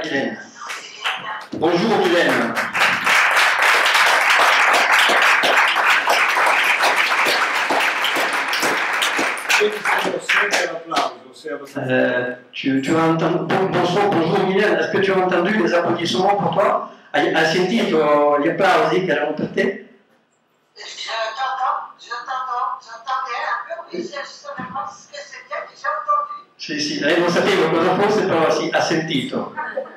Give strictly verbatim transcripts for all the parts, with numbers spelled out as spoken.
Mylène. Bonjour Mylène. Euh, tu, tu as entendu, bonjour, bonjour Mylène, est-ce que tu as entendu les applaudissements pour toi? Hai, hai sentito gli applausi che erano per te? Je t'entends, je t'entends, j'entendais un peu, mais je ne savais pas ce que c'était, mais j'ai entendu. Sì, sì, lei non sapeva cosa fosse, però sì, ha sentito.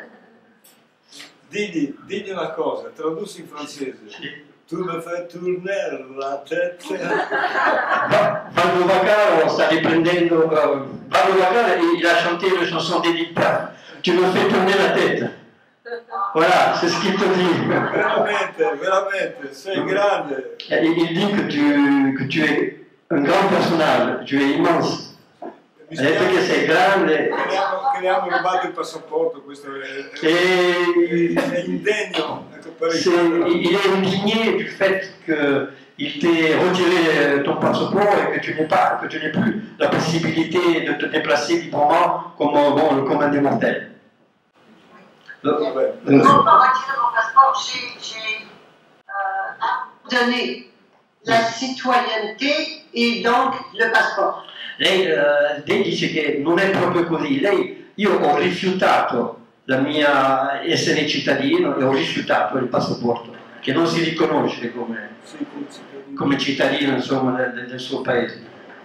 Digli, digli una cosa, traduci in francese. Sì. Tu me fais tourner la tête. Vado Vacaro sta riprendendo, uh, Vado Vacaro il a chanté la chanson d'Edith Piaf. Tu me fais tourner la tête. Voilà, c'est ce qu'il te dit. Veramente, veramente, sei grande. Et il dit que tu, que tu es un grand personnage, tu es immense. Mi Ha detto che sei grande. Che ne hanno, che ne hanno rubato il passaporto, questo è, è, Et è indegno. Ecco, per c'est, il est indigné du fait qu'il t'ait retiré ton passeport et que tu n'aies pas, que tu n'aies plus la possibilité de te déplacer librement comme, bon, comme un des mortels. Vabbè. Ils n'ont pas retiré mon passeport, j'ai euh, donné la citoyenneté et donc le passeport. Lei, eh, lei dice che non è proprio così. Lei, io ho rifiutato la mia essere cittadino e ho rifiutato il passaporto, che non si riconosce come, come cittadino, insomma, del, del suo paese.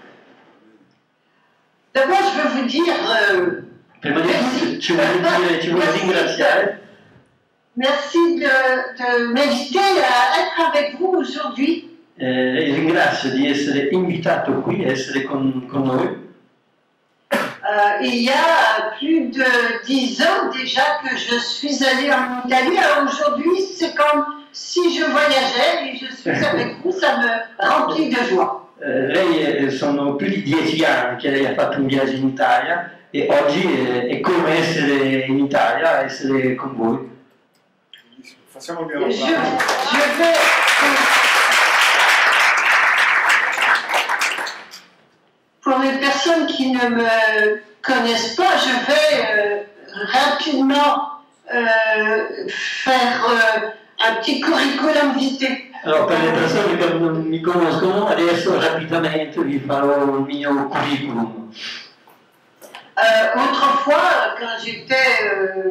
D'abord, je veux vous dire euh, Prima di tutto ci voglio, dire, ci voglio ringraziare. merci de, de m'inviter à être avec vous aujourd'hui. Eh, ringrazio di essere invitato qui, essere con, con noi. Euh, il y a plus de dix ans déjà que je suis allée en Italie. Alors aujourd'hui, c'est comme si je voyageais et je suis avec vous, ça me remplit de joie. Eh, lei sono più di dieci anni che lei ha fatto un viaggio in Italia e oggi è, è come essere in Italia, essere con voi. Facciamo il Je, mio je vais... Pour les personnes qui ne me connaissent pas, je vais euh, rapidement euh, faire euh, un petit curriculum vitae. Allora, per le persone che non mi conoscono, adesso rapidamente vi farò il mio curriculum. Euh, autrefois, quand j'étais euh,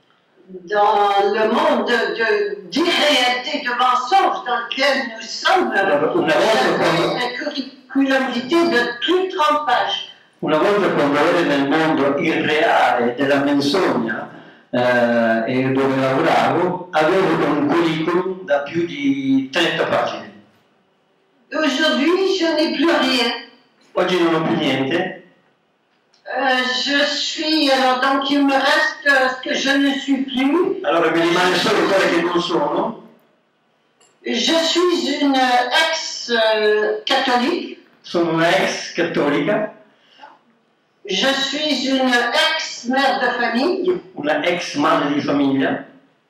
dans le monde d'irréalité, de, de mensonges dans lequel nous sommes, j'avais un curriculum vitae de plus de trente pages. Una volta quando ero nel mondo irreale della menzogna eh, e dove lavoravo, avevo un curriculum da più di trenta pagine. Aujourd'hui, je n'ai plus rien. Oggi non ho più niente. Euh, je suis, alors donc il me reste euh, ce que je ne suis plus. Allora mi rimane solo quelle che non sono. Je suis une ex-catholique. Euh, sono una ex cattolica. Je suis une ex-mère de famille. Una ex madre di famiglia.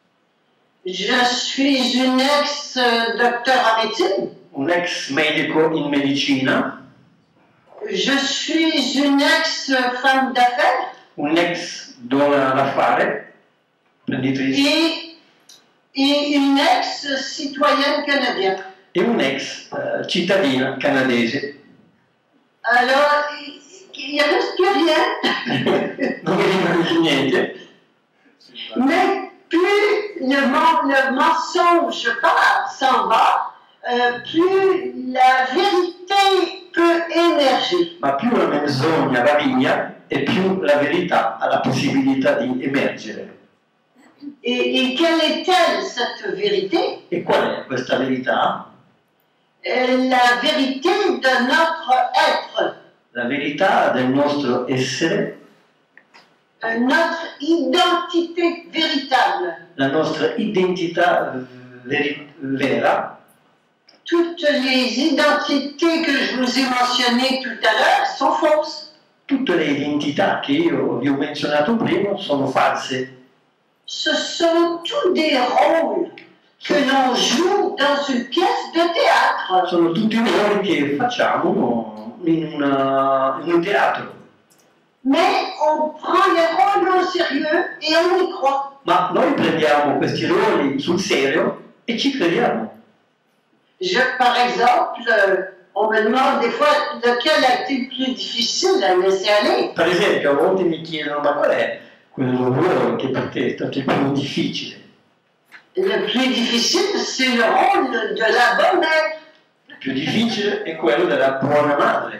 Je suis une ex-docteur en médecine. Un ex medico in medicina. Je suis une ex-femme d'affaires. Un ex donna d'affare, imprenditrice. Et, et une ex-citoyenne canadienne. E un ex uh, cittadina canadese. Alors, il ne reste plus rien. Non mi rimane più niente. Mais plus le, le mensonge part, s'en va, euh, plus la vérité peut émerger. Ma più la menzogna va via e più la verità ha la possibilità di emergere. Et, et quelle est-elle, cette vérité? E qual è questa verità? Euh, la vérité de notre être. La verità del nostro essere. Euh, notre identité véritable. La nostra identità vera. Toutes les identités que je vous ai mentionnées tout à l'heure sont fausses. Tutte le identità che io vi ho menzionato prima sono false. Ce sont tous des rôles que l'on joue dans une pièce de théâtre. Sono tutti i ruoli che facciamo in, una, in un teatro. mais on prend les rôles au sérieux et on y croit. Ma noi prendiamo questi ruoli sul serio e ci crediamo. Je, par exemple, euh, on me demande des fois lequel a été le plus difficile à laisser aller. Per esempio, a volte mi chiedono, ma qual è quel ruolo che per te è stato il più difficile? Le plus difficile, c'est le rôle de la bonne mère. Il più difficile è quello della buona madre.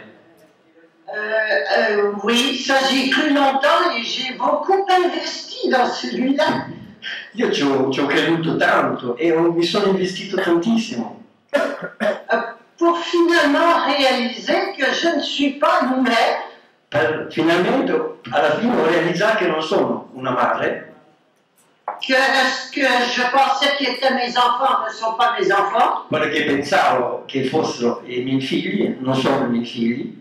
Euh, euh, oui, ça j'y ai cru longtemps et j'ai beaucoup investi dans celui-là. Io ci ho, ci ho creduto tanto e ho, mi sono investito tantissimo. Euh, pour finalement réaliser que je ne suis pas une mère. Per, finalmente, alla fine ho realizzato che non sono una madre. Que ce que je pensais qui étaient mes enfants ne sont pas mes enfants. Quello che pensavo che fossero i miei figli non sono i miei figli.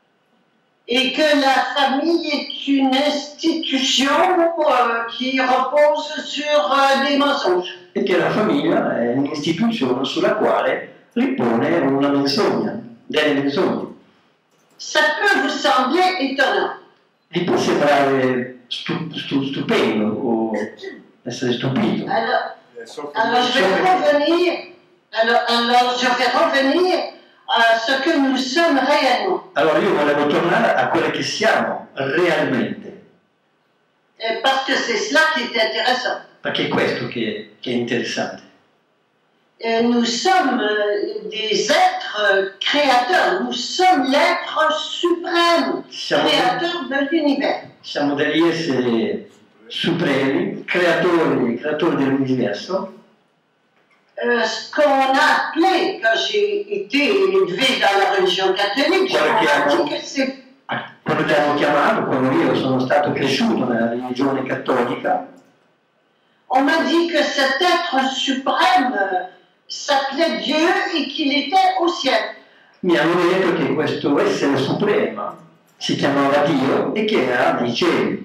Et que la famille est une institution euh, qui repose sur euh, des mensonges. E che la famiglia è un'istituzione sulla quale ripone una menzogna, delle menzogne. Ça peut vous sembler étonnant. Vi può sembrare stu, stu, stupendo o essere stupito. Alors, alors je vais revenir, alors, alors je vais revenir à ce que nous sommes réellement. Allora io volevo tornare a quello che siamo realmente. Et parce que c'est cela qui est intéressant. Perché è questo che, che è interessante. Et nous sommes des êtres créateurs, nous sommes l'être suprême, Siamo, créateur de l'univers. siamo degli esseri supremi, creatori, creatori dell'universo. Euh, ce qu'on a appelé, quand j'ai été élevé dans la religion catholique, Quello on che m'a abbiamo- dit que c'est Quello che hanno chiamato, quando io sono stato cresciuto nella religione cattolica, on m'a dit que cet être suprême euh, s'appelait Dieu et qu'il était au ciel. mi hanno detto che questo essere supremo si chiamava Dio e che era nei cieli,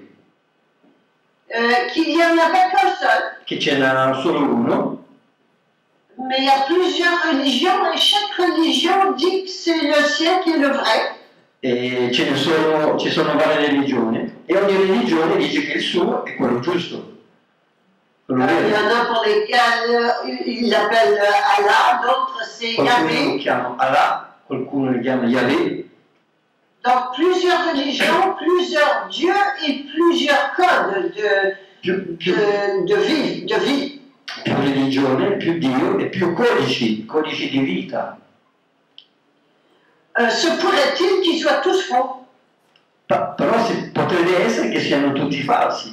Euh, qu'il n'y en avait qu'un seul, che ce n'era solo uno, mais il y a plusieurs religions et chaque religion dit que c'est le ciel qui est le vrai. e ce ne sono, ci sono varie religioni, e ogni religione dice che il suo è quello giusto. Quello Euh, il y vero. en a pour lesquels euh, ils l'appellent Allah, d'autres c'est Qualcuno lo Yahvé. chiama Allah, qualcuno lo chiama Yahweh. Donc plusieurs religions, plusieurs dieux et plusieurs codes de, Più, più, de, de vie. De vie. più religione, più Dio e più codici, codici di vita. Euh, se pourrait-il qu'ils soient tous faux? Pa- però si, potrebbe essere che siano tutti falsi.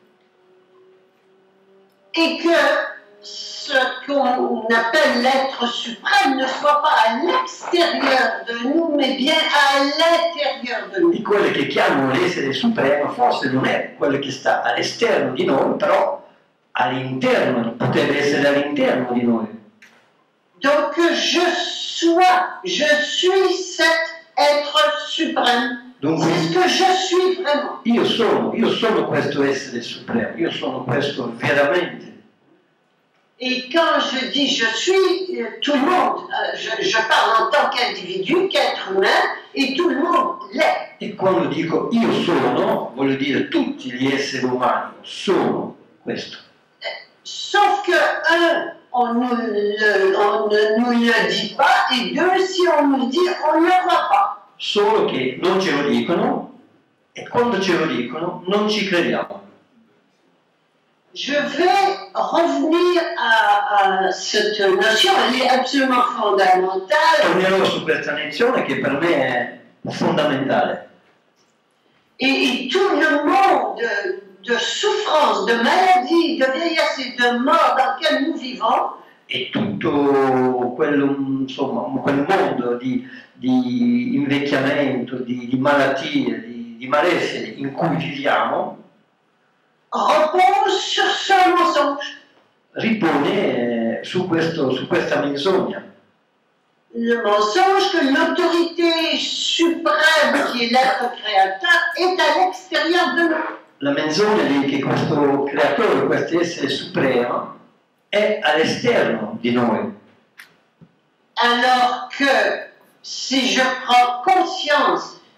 Et que ce qu'on appelle l'être suprême ne soit pas à l'extérieur de nous, mais bien à l'intérieur de Di nous. quelle che chiamano l'essere supremo, forse non è quello che sta all'esterno di noi, però all'interno, potrebbe essere all'interno di noi. Donc que je sois, je suis cet être suprême. Dunque, C'est ce que je suis vraiment. io sono, io sono questo essere supremo, io sono questo veramente. Et quand je dis je suis, euh, tout le monde, euh, je, je parle en tant qu'individu, qu'être humain, et tout le monde l'est. E quando dico io sono, voglio dire tutti gli esseri umani sono questo. Sauf que, un, on, nous le- on ne nous le dit pas, et deux, si on nous le dit, on ne le voit pas. Solo che non ce lo dicono e quando ce lo dicono non ci crediamo. Je vais revenir à, à cette notion, elle est absolument fondamentale, Tornerò su questa lezione che per me è fondamentale. et, et tout le monde de, de souffrance, de maladie, de vieillesse et de mort dans lequel nous vivons, E tutto quello, insomma, quel mondo di, di invecchiamento, di, di malattie, di, di malessere in cui viviamo, repose sur ce mensonge. ripone eh, su, questo, su questa menzogna. Le mensonge que l'autorité suprême qui est l'être créateur est à l'extérieur de nous. La menzogna di che questo creatore, questo essere supremo, è all'esterno di noi. Alors que si je prends conscience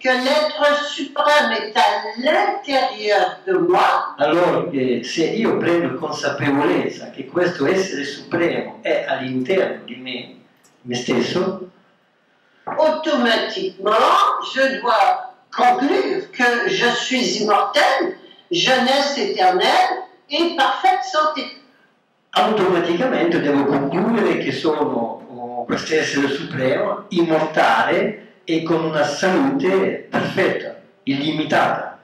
que l'être suprême est à l'intérieur de moi, allora che se io prendo consapevolezza che questo essere supremo è all'interno di me, me stesso, automatiquement, je dois conclure que je suis immortel, jeunesse éternelle et parfaite santé. automaticamente devo concludere che sono oh, questo essere supremo, immortale e con una salute perfetta, illimitata.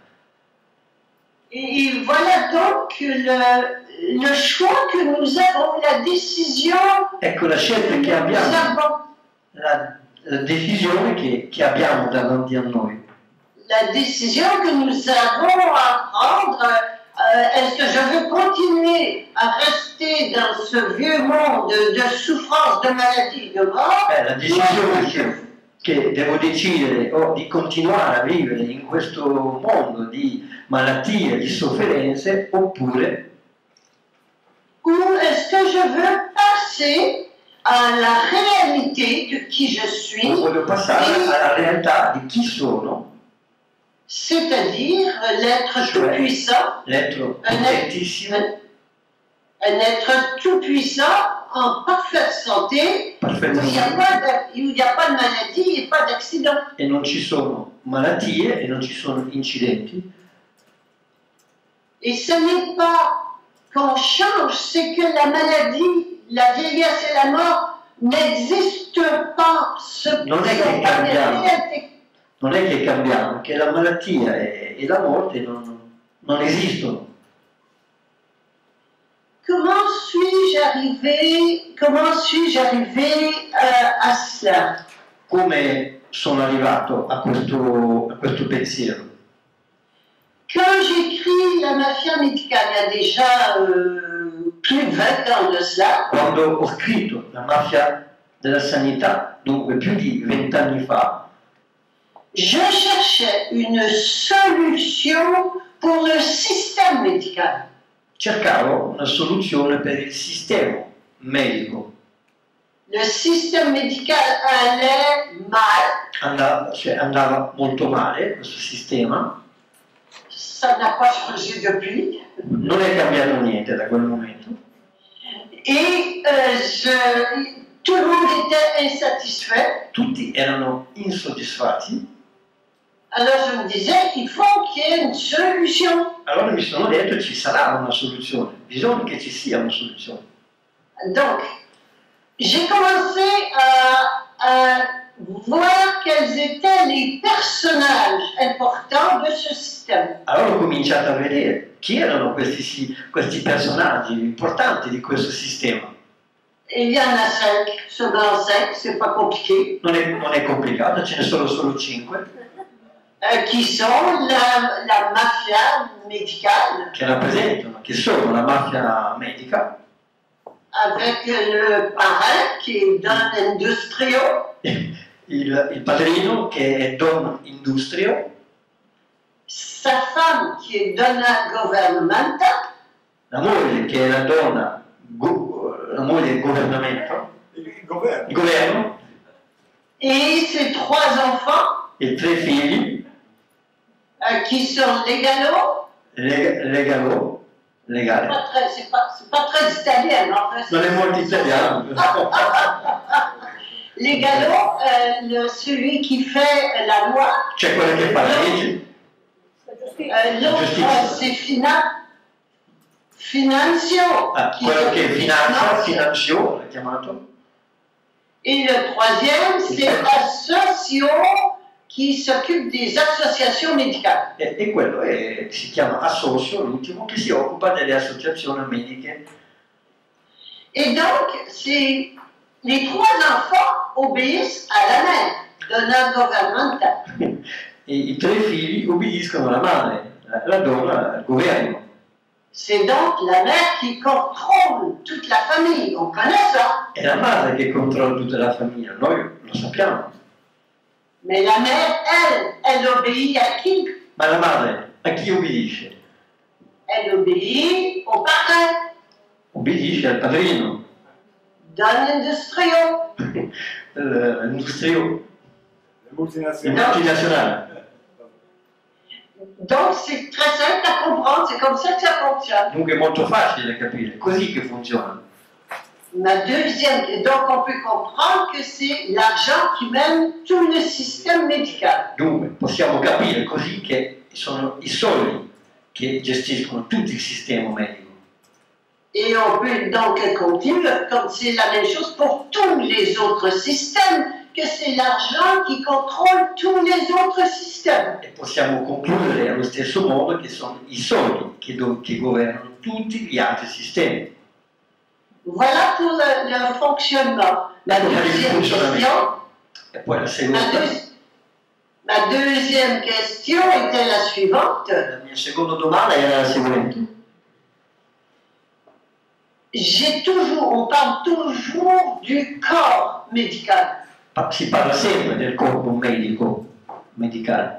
Et voilà donc le, le choix que nous avons, la décision Ecco la scelta que che nous abbiamo, avons. la, la decisione che, che abbiamo davanti a noi. La décision que nous avons à prendre, euh, est-ce que je veux continuer à rester dans ce vieux monde de, de souffrance, de maladie, de mort? È la decisione che, che devo decidere o di continuare a vivere in questo mondo di malattie, di sofferenze, oppure Ou est-ce que je veux passer à la réalité de qui je suis, voglio passare alla realtà di chi sono, c'est-à-dire l'être tout-puissant, l'être un potentissimo, être, un être tout-puissant en parfaite santé, où il n'y a, pas de- où il n'y a pas de maladie et pas d'accident. e non ci sono malattie e non ci sono incidenti. Et ce n'est pas qu'on change, c'est que la maladie, la vieillesse et la mort n'existent pas. Ce Non è che sont pas des cambiamo. réalités. Non è che cambiamo, che la malattia e, e la morte non, non esistono. Comment suis-je arrivé, comment suis-je arrivé euh, à cela? Come sono arrivato a questo, a questo pensiero? Quand j'écris la mafia médicale, il y a déjà euh, plus de vingt ans de cela, Quando ho scritto La mafia della sanità, dunque più di vent'anni fa, je cherchais une solution pour le système médical. cercavo una soluzione per il sistema medico. Le système médical allait mal, Andava, cioè, andava molto male questo sistema, ça n'a pas changé depuis. non è cambiato niente da quel momento. Et euh, je, tout le monde était insatisfait. Tutti erano insoddisfatti. Alors je me disais, il faut qu'il y ait une solution. Allora mi sono detto ci sarà una soluzione, bisogna che ci sia una soluzione. Donc, j'ai commencé à, à voir quels étaient les personnages importants de ce système. Allora ho cominciato a vedere chi erano questi, sì- questi personaggi importanti di questo sistema. Et il y en a cinq, seulement cinq, c'est pas compliqué, Non è, non è complicato, ce ne sono solo cinque, euh, qui sont la, la mafia médicale, che rappresentano, che sono la mafia medica, avec le parrain qui est Don Industrio, il, il padrino che è Don Industrio, sa femme qui est Donna Governmenta, la moglie che è la donna, go- la moglie del governamento, Il il governo. il governo, et ses trois enfants, e tre figli, euh, qui sont Legalo. leg- legalo, legale. Pas très- C'est pas, c'est pas très italien, mais enfin. c'est- Non è molto italiano. Legalo, euh, le- celui qui fait la loi, C'è quella che fa la legge, euh, l'autre Giustizia. euh, c'est Fina, Finanzio, ah, qui quello che s'occupe des finanzia, finances. finanzio, l'ha chiamato, Et le troisième, c'est Associo, qui s'occupe des associations médicales. e, e quello è- si chiama Associo, l'ultimo, che si occupa delle associazioni mediche. Et donc, c'est les trois enfants obéissent à la mère, Donna Governmenta. E i tre figli obbediscono alla madre, la, la donna al governo. C'est donc la mère qui contrôle toute la famille, on connaît ça. È la madre che controlla tutta la famiglia, noi lo sappiamo. Mais la mère, elle, elle obéit à qui? Ma la madre a chi obbedisce? Elle obéit au parrain, Obbedisce al padrino, Don Industrio. l'industrio, Le il multinazionali. multinazionale. Donc c'est très simple à comprendre, c'est comme ça que ça fonctionne. Dunque è molto facile da capire, è così che funziona. Ma deuxième, donc on peut comprendre que c'est l'argent qui mène tout le système médical. Dunque possiamo capire così che sono i soldi che gestiscono tutto il sistema medico. Et on peut donc conclure, comme c'est la même chose pour tous les autres systèmes, que c'est l'argent qui contrôle tous les autres systèmes. E possiamo concludere allo stesso modo che sono i soldi che, do, che governano tutti gli altri sistemi. Voilà pour le, le fonctionnement. La deuxième question, e poi la ma, seconda, deux, ma deuxième question était la suivante. la mia seconda domanda era la seguente. J'ai toujours, on parle toujours du corps médical. Si parla sempre del corpo medico, medicale.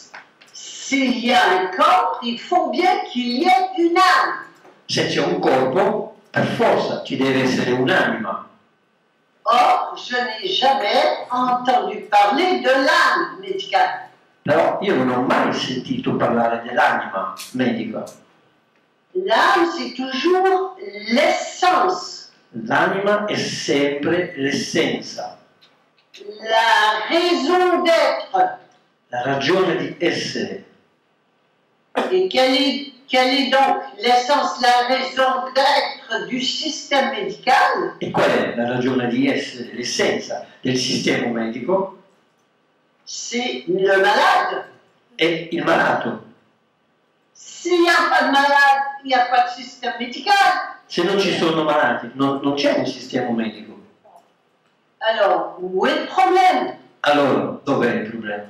S'il y a un corps, il faut bien qu'il y ait une âme. Se c'è un corpo, per forza ci deve essere un'anima. Or, je n'ai jamais entendu parler de l'âme médicale. Però io non ho mai sentito parlare dell'anima medica. L'âme, c'est toujours l'essence. L'anima è sempre l'essenza, La raison d'être. la ragione di essere. Et quelle est, quelle est donc l'essence, la raison d'être du système médical? E qual è la ragione di essere, l'essenza del sistema medico? C'est le malade. È il malato. S'il n'y a pas de malade, il n'y a pas de système médical. Se non ci sono malati, non, non c'è un sistema medico. Alors, où est le problème? Allora, dov'è il problema?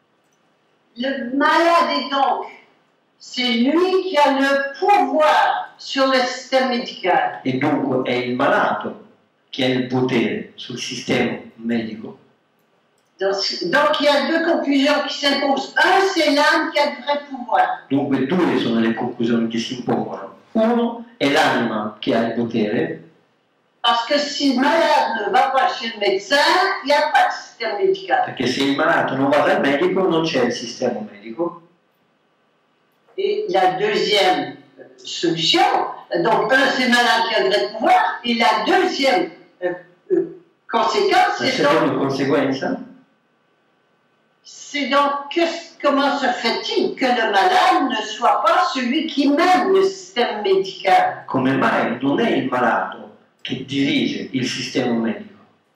Le malade est donc, c'est lui qui a le pouvoir sur le système médical. E dunque è il malato che ha il potere sul sistema medico. Donc, donc il y a deux conclusions qui s'imposent. Un, c'est l'âme qui a le vrai pouvoir. Dunque due sono le conclusioni che si impongono. Uno è l'anima che ha il potere, Parce que si le malade ne va pas chez le médecin, il n'y a pas de système médical. perché se il malato non va dal medico non c'è il sistema medico. Et la deuxième solution, donc un, c'est le malade qui a le vrai pouvoir, et la deuxième euh, euh, conséquence, La c'est donc, seconda conseguenza c'est donc que, comment se fait-il que le malade ne soit pas celui qui mène le système médical? come mai non è il malato che dirige il sistema medico,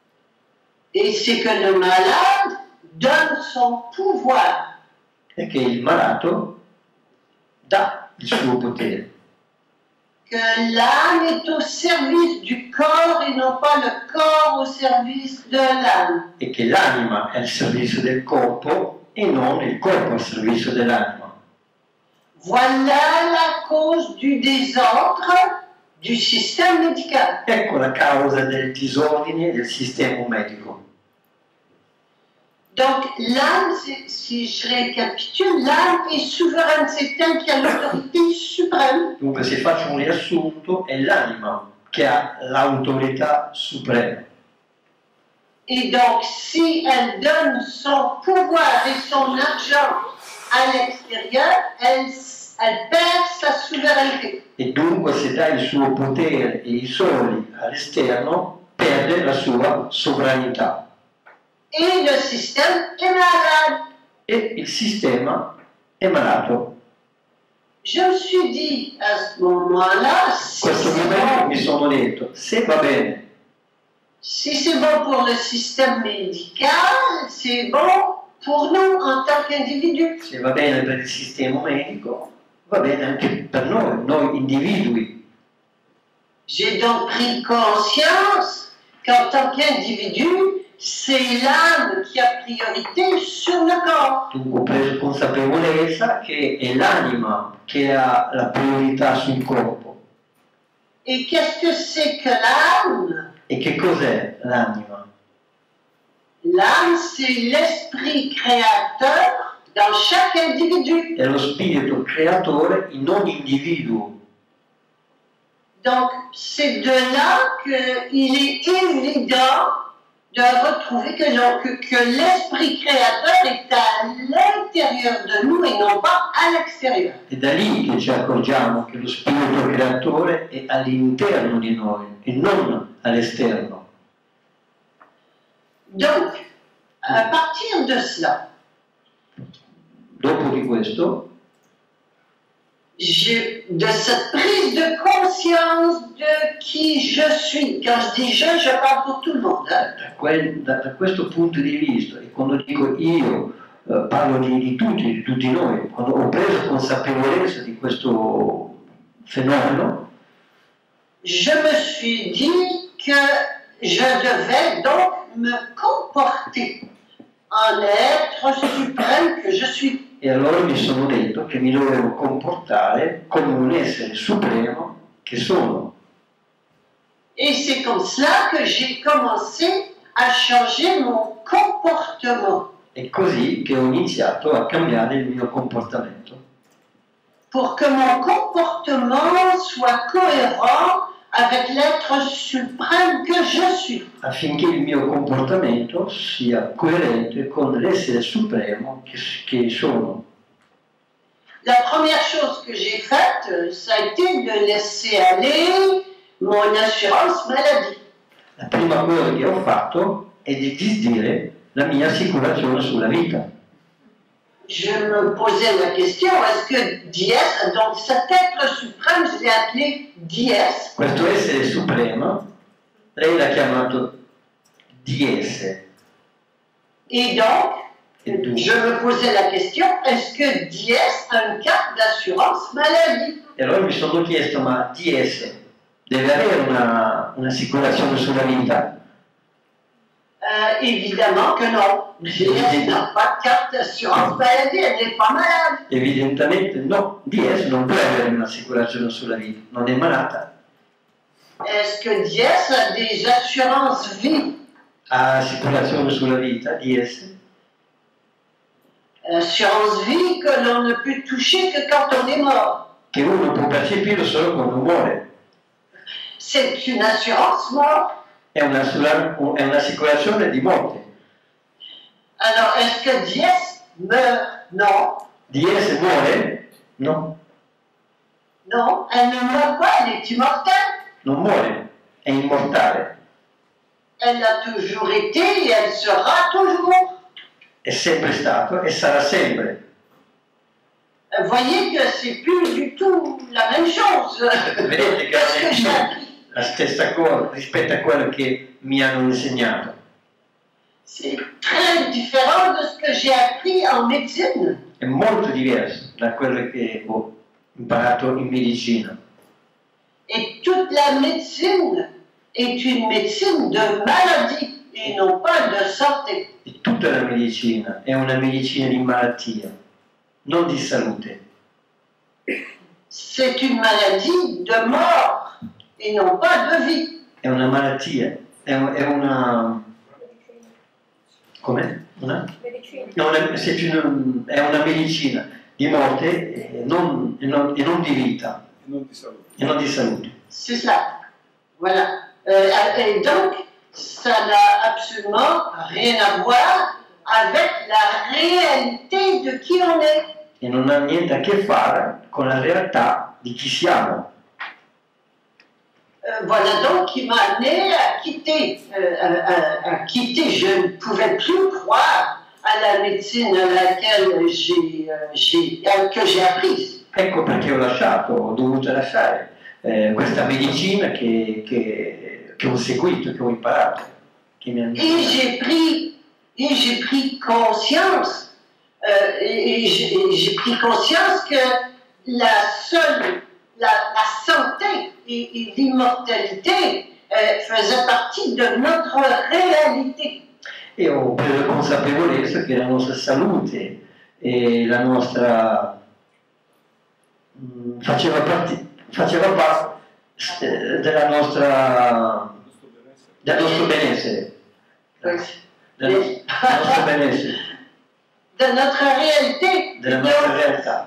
Et c'est que le malade donne son pouvoir. è che il malato dà il suo potere, Que l'âme est au service du corps et non pas le corps au service de l'âme. e che l'anima è al servizio del corpo e non il corpo al servizio dell'anima. Voilà la cause du désordre du système médical. Ecco la causa del disordine del sistema medico. Donc l'âme, si je récapitule, l'âme est souveraine, c'est elle qui a l'autorité suprême. Dunque, se faccio un riassunto, è l'anima che ha l'autorità suprema. Et donc si elle donne son pouvoir et son argent à l'extérieur, elle, elle perd sa souveraineté. E dunque, se dà il suo potere e i soldi all'esterno, perde la sua sovranità. Et le système est malade. E il sistema è malato. Je me suis dit à ce moment-là, In si questo c'est momento bon, mi sono detto, se va bene, si c'est bon pour le système médical, c'est bon pour nous en tant qu'individus. se va bene per il sistema medico, va bene anche per noi, noi individui. J'ai donc pris conscience qu'en tant qu'individu, c'est l'âme qui a priorité sur le corps. Dunque ho preso consapevolezza che è l'anima che ha la priorità sul corpo. Et qu'est-ce que c'est que l'âme? E che cos'è l'anima? L'âme, c'est l'esprit créateur dans chaque individu. È lo spirito creatore in ogni individuo. Donc, c'est de là qu'il est évident de retrouver que, que, que l'esprit créateur est à l'intérieur de nous et non pas à l'extérieur. È da lì che ci accorgiamo che lo spirito creatore è all'interno di noi e non all'esterno. Donc, à partir de cela, dopo di questo, je, de cette prise de conscience de qui je suis, quand je dis je, je parle pour tout le monde. Hein. Da, quel, da, da questo punto di vista, e quando dico io, eh, parlo di, di tutti, di tutti noi, quando ho preso consapevolezza di questo fenomeno, je me suis dit que je devais donc me comporter en être suprême que je suis. E allora mi sono detto che mi dovevo comportare come un essere supremo che sono. Et c'est comme cela que j'ai commencé à changer mon comportement. È così che ho iniziato a cambiare il mio comportamento. Pour que mon comportement soit cohérent avec l'être suprême que je suis. Affinché il mio comportamento sia coerente con l'essere supremo che, che sono. La première chose que j'ai faite, ça a été de laisser aller mon assurance maladie. La prima cosa che ho fatto è di disdire la mia assicurazione sulla vita. Je me posais la question, est-ce que Dies, donc cet être suprême, je l'ai appelé Dies. Questo essere supremo, lei l'ha chiamato Dies. Et donc, Et donc, je me posais la question, est-ce que Dies a une carte d'assurance maladie? E allora mi sono chiesto, ma Dies deve avere una, un'assicurazione sulla vita? Euh, évidemment que non. Dies n'a pas de carte d'assurance maladie, elle n'est pas malade. Evidentemente no, Dies non può avere un'assicurazione sulla vita, non è malata. Est-ce que Dies a des assurances vie? Ha assicurazione sulla vita, Dies? Assurance vie que l'on ne peut toucher que quand on est mort. Che uno può percepire solo quando muore. C'est une assurance mort. È, una, è un'assicurazione di morte. Alors, est-ce que Dies meurt? Non. Dies muore? No. Non, elle ne meurt pas, elle est immortelle. Non muore, è immortale. Elle a toujours été et elle sera toujours. È sempre stato e sarà sempre. Vous voyez que c'est plus du tout la même chose. Vedete che Qu'est-ce que j'ai non è appris? la stessa cosa rispetto a quello che mi hanno insegnato. C'est très différent de ce que j'ai appris en médecine. È molto diverso da quello che ho imparato in medicina. Et toute la médecine est une médecine de maladie et non pas de santé. E tutta la medicina è una medicina di malattia, non di salute. C'est une maladie de mort et non pas de vie. È una malattia, è, un, è una... com'è? Una? No, una, c'est une, è una medicina di morte e non, e non, e non di vita. E non di salute. E non di salute. C'est ça. Voilà. Euh, et donc, ça n'a absolument rien à voir avec la réalité de qui on est. E non ha niente a che fare con la realtà di chi siamo. Euh, voilà donc qui m'a amené à quitter, euh, à, à, à quitter. Je ne pouvais plus croire à la médecine à laquelle j'ai, euh, j'ai, euh, que j'ai apprise. Ecco perché ho lasciato, ho dovuto lasciare eh, questa medicina che, che, che ho seguito, che ho imparato. Che mi hanno... Et j'ai pris, et j'ai pris conscience, euh, et j'ai, j'ai pris conscience que la seule, la, la santé et, et l'immortalité euh, faisaient partie de notre réalité. E ho preso consapevolezza che la nostra salute e la nostra mh, faceva parte, faceva parte eh, della nostra del nostro benessere. Grazie. Del, del nostro benessere. De notre réalité. Della nostra realtà.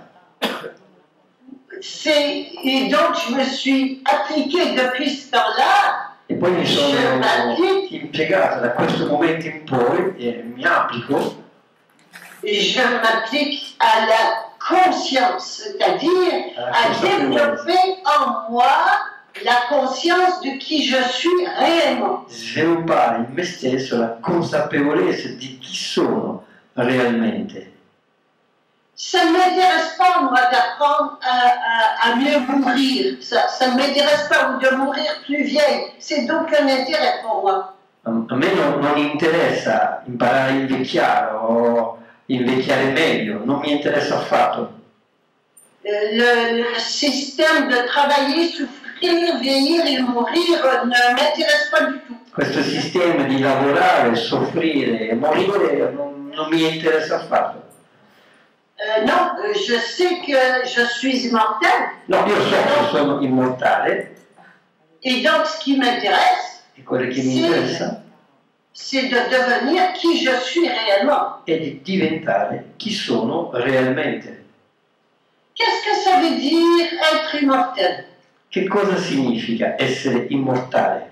C'est, et donc je me suis appliquée depuis ce temps-là. E poi mi sono piegata da questo momento in poi e mi applico. Et je m'applique à la conscience, c'est-à-dire à développer en moi la conscience de qui je suis réellement. Sviluppare in me stesso la consapevolezza di chi sono realmente. Ça ne m'intéresse pas, moi, d'apprendre à, à, à mieux mourir. Ça, ça ne m'intéresse pas, ou de mourir plus vieille. C'est d'aucun intérêt pour moi. A me non, non interessa imparare a invecchiare o invecchiare meglio, non mi interessa affatto. Le, le système de travailler, souffrir, vieillir et mourir ne m'intéresse pas du tout. Questo sistema di lavorare, soffrire e morire non, non mi interessa affatto. Euh, non, je sais que je suis immortelle. No, io so che sono immortale. Et donc ce qui m'intéresse, e quello che mi interessa, c'est de devenir qui je suis réellement. È di diventare chi sono realmente. Qu'est-ce que ça veut dire être immortel? Che cosa significa essere immortale?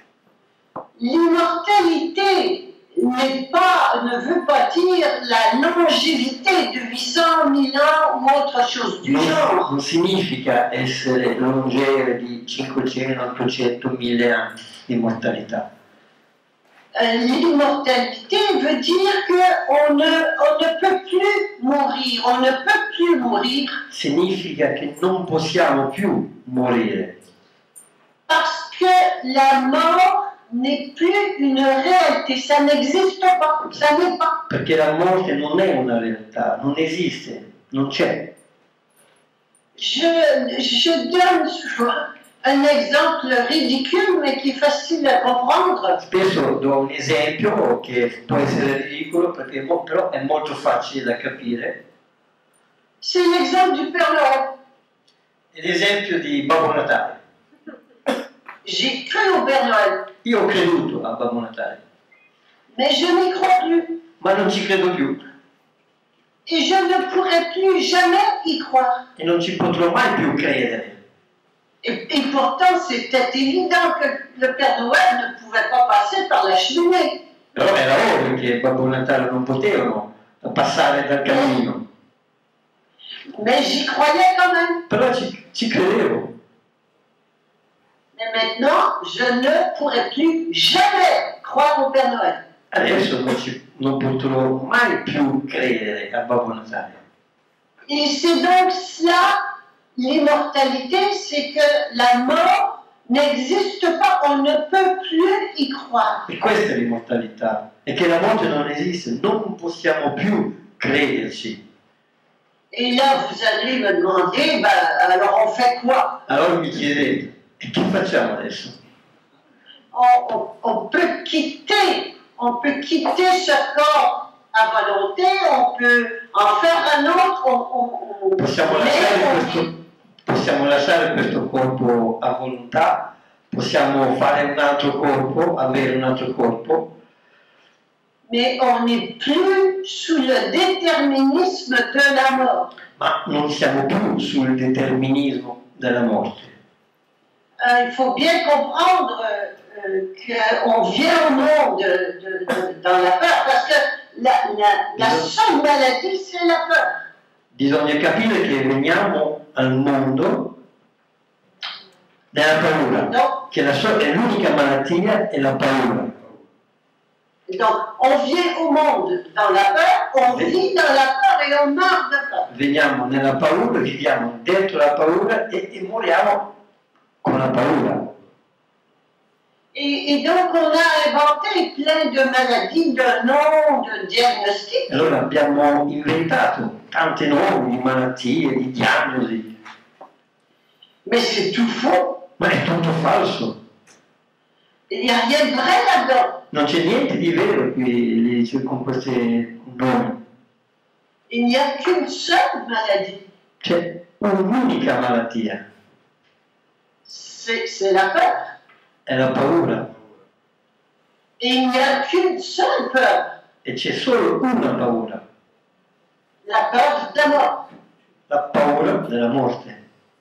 L'immortalité n'est pas, ne veut pas dire la longévité de huit cent mille ans ou autre chose du non, genre. Non significa essere longeve di cinquecento, ottocento, mille anni di immortalità. Euh, L'immortalité veut dire qu'on ne, on ne peut plus mourir, on ne peut plus mourir. Significa che non possiamo più morire. Parce que la mort n'est plus une réalité, ça n'existe pas, ça n'est pas. Perché la morte non è una realtà, non esiste, non c'è. Je, je donne un exemple ridicule mais qui est facile à comprendre. Spesso do un esempio che può essere ridicolo perché però è molto facile da capire. C'est l'exemple du Père Noël. È l'esempio di Babbo Natale. J'ai cru au Père Noël. Io ho creduto a Babbo Natale. Mais je n'y crois plus. Ma non ci credo più. Et je ne pourrai plus jamais y croire. E non ci potrò mai più credere. Et, et pourtant, c'était évident que le Père Noël ne pouvait pas passer par la cheminée. Però era ovvio che Babbo Natale non potevano passare dal cammino. Mais j'y croyais quand même. Però ci, ci credevo. Mais maintenant, je ne pourrai plus jamais croire au Père Noël. Adesso non, ci, non potrò mai più credere a Babbo Natale. Et c'est donc cela, l'immortalité, c'est que la mort n'existe pas, on ne peut plus y croire. E questa è l'immortalità, è che la morte non esiste, non possiamo più crederci. Et là, vous allez me demander, ben, alors on fait quoi? Allora mi chiedete, e che facciamo adesso? On, on, on peut quitter, on peut quitter ce corps à volonté, on peut en faire un autre, on, on, possiamo, lasciare questo, possiamo lasciare questo corpo a volontà, possiamo fare un altro corpo, avere un altro corpo. Mais on n'est plus sous le déterminisme de la mort. Ma non siamo più sul determinismo della morte. Euh, il faut bien comprendre euh, qu'on vient au monde de, de, de, dans la peur, parce que la, la, la seule maladie, c'est la peur. Bisogna capire che veniamo al mondo nella paura, Donc, che la so- è l'unica malattia è la paura. donc, on vient au monde dans la peur, on vit dans la peur et on meurt de peur. Veniamo nella paura, viviamo dentro la paura e, e moriamo con la paura. Et, et donc, on a inventé plein de maladies, de noms, de diagnostics. Allora abbiamo inventato tante nomi di malattie, di diagnosi, Mais c'est tout faux. ma è tutto falso. Il n'y a rien de vrai là-dedans. Non c'è niente di vero qui con questi nomi. Il n'y a qu'une seule maladie. C'è un'unica malattia, C'est la peur. è la paura. Et il n'y a qu'une seule peur. E c'è solo una paura, La peur de la mort. la paura della morte.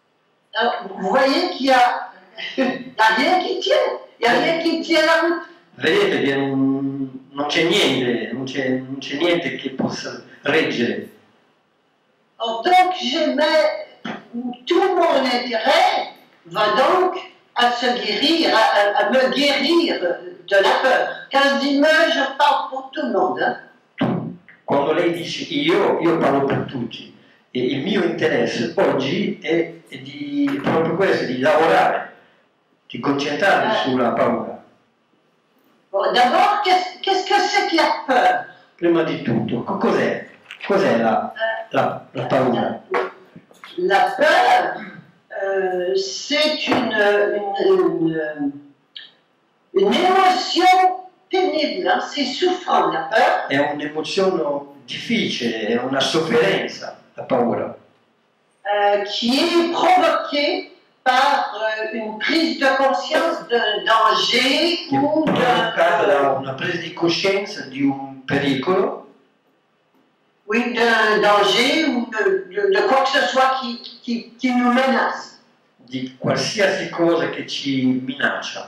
Alors, vous voyez qu'il n'y a, il y a rien qui tient. Il n'y a rien qui tient la route. vedete che non, non c'è niente, non c'è niente che possa reggere. Oh, donc je mets tout mon intérêt va donc à se guérir, à, à me guérir de la peur. Quand je dis me, je parle pour tout le monde. Hein. Quando lei dice io, io parlo per tutti. E il mio interesse oggi è, è di proprio questo, di lavorare, di concentrarmi eh. sulla paura. Bon, d'abord, qu'est-ce, qu'est-ce que c'est que la peur? Prima di tutto, cos'è? Cos'è la, la, la paura? La peur, euh, c'est une, une, une, une émotion pénible, hein? C'est souffrant la peur. È un'emozione difficile, è una sofferenza, la paura. Euh, qui est provoquée par euh, une prise de conscience d'un danger Che ou provocata d'un... da una presa di coscienza di un pericolo. Oui, d'un danger ou de, de, de quoi que ce soit qui, qui, qui nous menace. Di qualsiasi cosa che ci minaccia.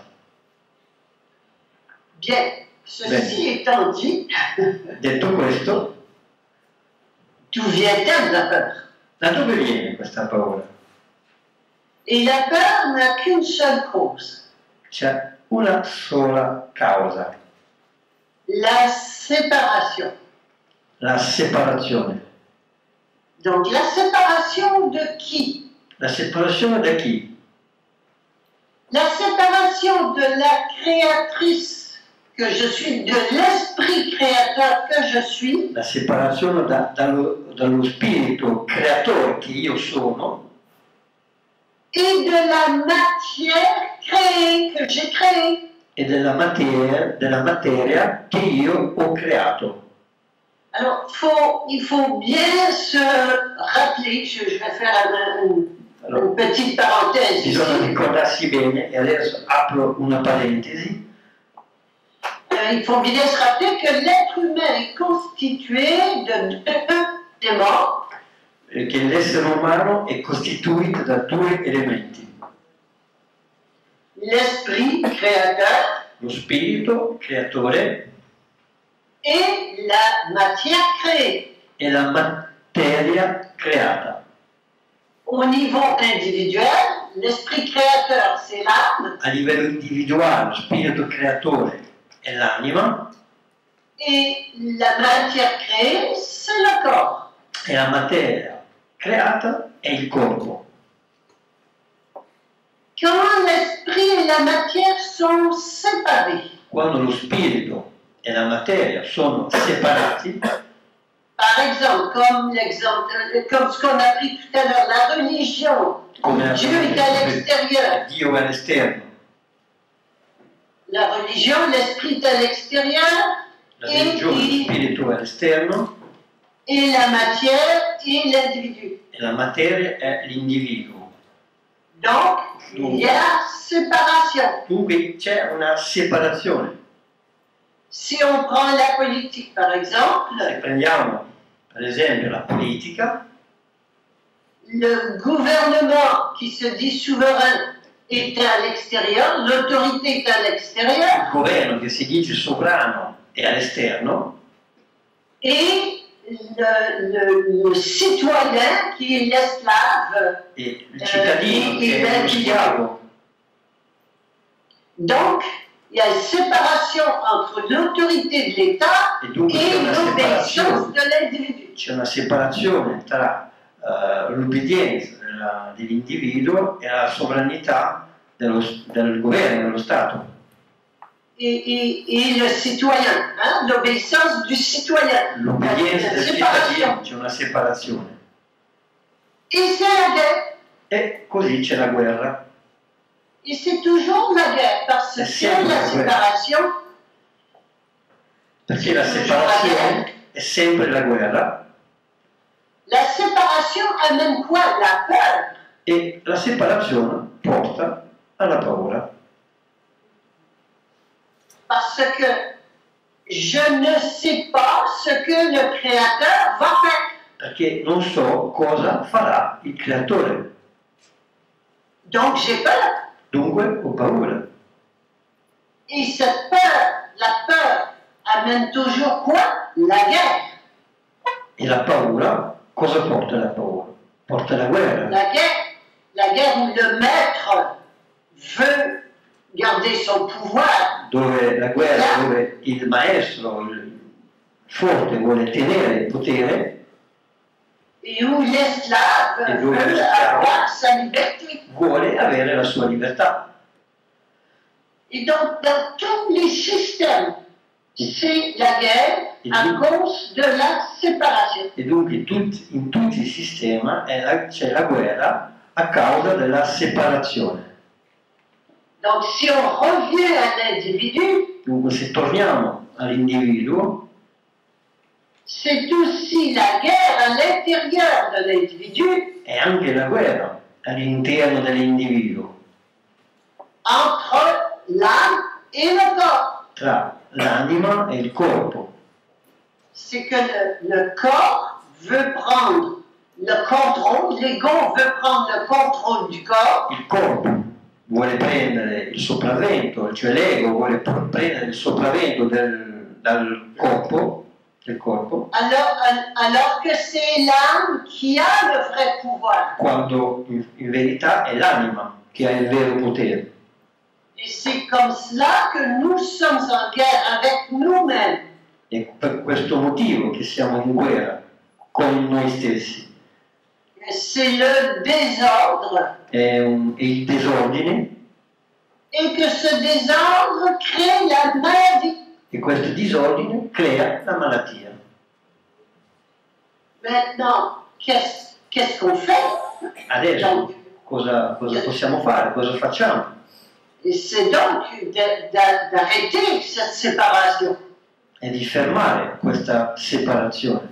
Bien, ceci Bene. étant dit, Detto questo, d'où vient-elle la peur? da dove viene questa paura? Et la peur n'a qu'une seule cause, C'è una sola causa, la séparation. la separazione. Donc la séparation de qui? La separazione da chi? La séparation de la créatrice que je suis, de l'esprit créateur que je suis, La separazione da, dallo, dallo spirito creatore che io sono et de la matière créée que j'ai créée. e della materia, della materia che io ho creato. Alors, faut, il faut bien se rappeler, je, je vais faire une, Allora, une petite parenthèse bisogna ici. ricordarsi bene, e adesso apro una parentesi, Euh, il faut bien se rappeler que l'être humain est constitué de deux éléments. che l'essere umano è costituito da due elementi, L'esprit créateur lo spirito creatore et la matière créée. e la materia creata. Au niveau individuel, l'esprit créateur, c'est l'âme, A livello individuale, lo spirito creatore è l'anima et la matière créée, c'est le corps. e la materia creata è il corpo. Quand l'esprit et la matière sont séparés, Quando lo spirito e la materia sono separati, par exemple, comme l'exemple, comme ce qu'on a pris tout à l'heure, la religion, come Dieu est à l'extérieur. Dio è all'esterno, La religion, l'esprit est à l'extérieur, la religione, lo spirito è all'esterno et la matière est l'individu. e la materia è l'individuo. Donc, il y a séparation. Dunque c'è una separazione. Si on prend la politique, par Se exemple, prendiamo per esempio la politica, le gouvernement qui se dit souverain est à l'extérieur, l'autorité est à il l'extérieur, governo che si dice sovrano è all'esterno et le, le, le citoyen qui est l'esclave. e il cittadino che è uno schiavo. Donc, il y a une séparation entre l'autorité de l'État E dunque c'è et una l'obéissance separazione, de l'individu. c'è una separazione tra uh, l'obbedienza della- dell'individuo e la sovranità dello, del governo, dello Stato. Et, et, et le citoyen, hein, l'obéissance du citoyen. L'obbedienza La del séparation. cittadino, c'è una separazione. Et c'est la guerre. E così c'è la guerra. Et c'est toujours la guerre, parce C'est que sempre la la guerra. séparation, Perché la separazione è sempre la guerra la séparation amène quoi? La peur. e la separazione porta alla paura. Parce que je ne sais pas ce que le Créateur va faire. Perché non so cosa farà il creatore. Donc j'ai peur. Dunque ho paura. Et cette peur amène toujours quoi? La guerre. E la paura, cosa porta la paura? Porta la guerra. La guerre, la guerre où le maître veut garder son pouvoir. Dove la guerra, dove il maestro, il forte, vuole tenere il potere. Et où l'esclave Et veut l'esclave avoir sa liberté. Vuole avere la sua libertà. Et donc, dans tous les systèmes, c'est la guerre à cause de la séparation. E dunque in tutti, in tutti i sistemi c'è la guerra a causa della separazione. Donc, si on revient à l'individu, Dunque se torniamo all'individuo, c'est aussi la guerre à l'intérieur de l'individu è anche la guerra all'interno dell'individuo, entre l'âme et le corps. tra l'anima e il corpo. C'est que le, le corps veut prendre le contrôle, l'ego veut prendre le contrôle du corps. Il corpo vuole prendere il sopravvento, cioè l'ego vuole pr- prendere il sopravvento del, dal corpo, del corpo, Alors, alors que c'est l'âme qui a le vrai pouvoir. quando in, in verità è l'anima che ha il vero potere. Et c'est comme cela que nous sommes en guerre avec nous-mêmes. È per questo motivo che siamo in guerra con noi stessi. C'est le désordre. È, un, è il disordine, Et que ce désordre crée la maladie. e questo disordine crea la malattia. Maintenant, qu'est-ce qu'est-ce qu'on fait? Adesso Donc, cosa, cosa possiamo fare? Cosa facciamo? et c'est donc de- de- d'arrêter cette séparation. È di fermare questa separazione.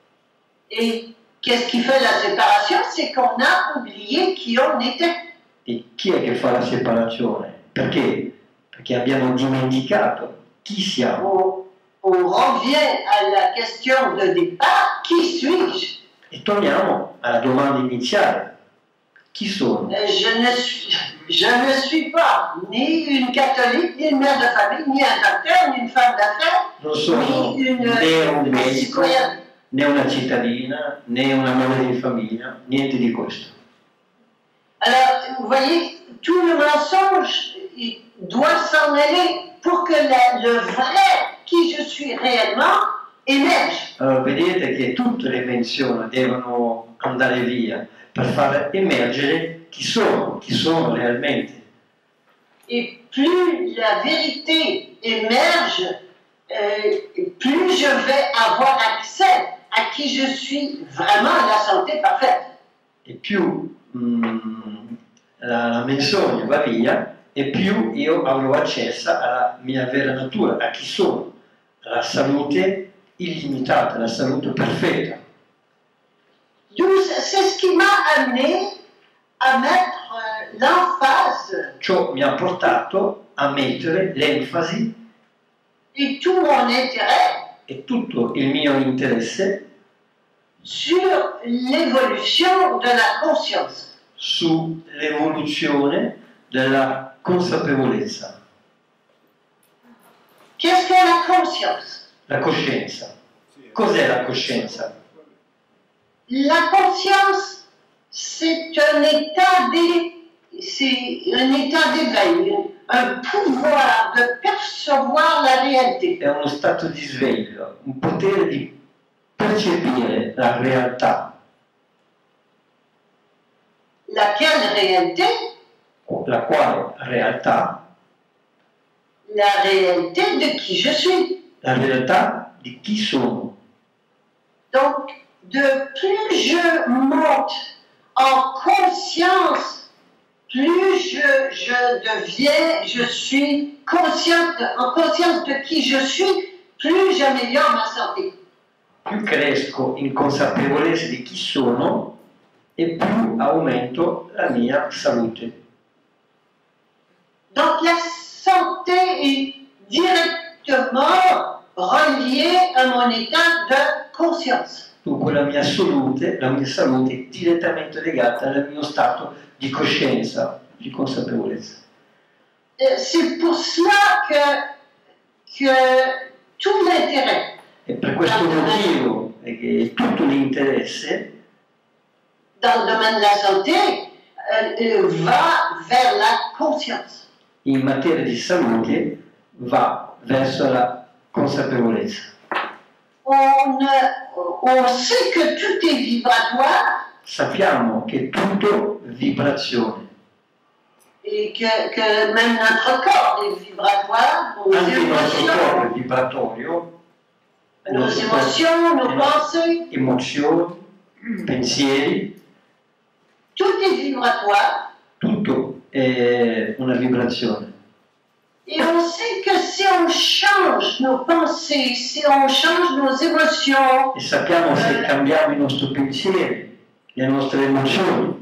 Et qu'est-ce qui fait la séparation? C'est qu'on a oublié qui on était. E chi è che fa la separazione? Perché? Perché abbiamo dimenticato chi siamo. On, on revient à la question de départ, qui suis-je? E torniamo alla domanda iniziale. Chi sono? Euh, Je ne, suis, je ne suis pas ni une catholique, ni une mère de famille, ni un docteur, ni une femme d'affaires, Non sono ni une, né un une medico, citoyenne. né una cittadina, né una madre di famiglia, niente di questo. Alors, vous voyez, tout le mensonge il doit s'en aller pour que la- le vrai qui je suis réellement émerge. Allora vedete che tutte le menzioni devono andare via per far emergere chi sono, chi sono realmente. Et plus la vérité émerge, euh, plus je vais avoir accès à qui je suis vraiment à la santé parfaite. E più mm, la, la menzogna va via, e più io avrò accesso alla mia vera natura, a chi sono, alla salute illimitata, alla salute perfetta. D'où c'est ce qui m'a amené à mettre euh, l'emphase Ciò mi ha portato a mettere l'enfasi et tout mon intérêt e tutto il mio interesse sur l'évolution de la conscience. sull'evoluzione della consapevolezza, Qu'est-ce qu'est la conscience? la coscienza. Cos'è la coscienza? La conscience, c'est un état d'é- c'est un état d'éveil, un pouvoir de percevoir la réalité. È uno stato di sveglio, un potere di percepire la realtà. Laquelle réalité? La quale realtà? La réalité de qui je suis. La realtà di chi sono. Donc, de plus je monte en conscience, plus je, je deviens, je suis consciente, en conscience de qui je suis, plus j'améliore ma santé. Più cresco in consapevolezza di chi sono e più aumento la mia salute. Donc la santé est directement reliée à mon état de conscience. Dunque la mia salute, la mia salute è direttamente legata al mio stato di coscienza, di consapevolezza. C'est pour cela que, que tout l'intérêt. E per questo motivo è che tutto l'interesse dans le domaine de la santé euh, va vers la conscience. in materia di salute va verso la consapevolezza. On, on sait que tout est vibratoire. Sappiamo che tutto vibrazione. Et que, que même notre corps est vibratoire, nos Anche il nostro corpo émotions, è vibratorio, nos émotions, nos pensées, emozioni, pensieri, tout est vibratoire. tutto è una vibrazione. Et on sait que si on change nos pensées, si on change nos émotions, E sappiamo se cambiamo i nostri pensieri, le nostre emozioni,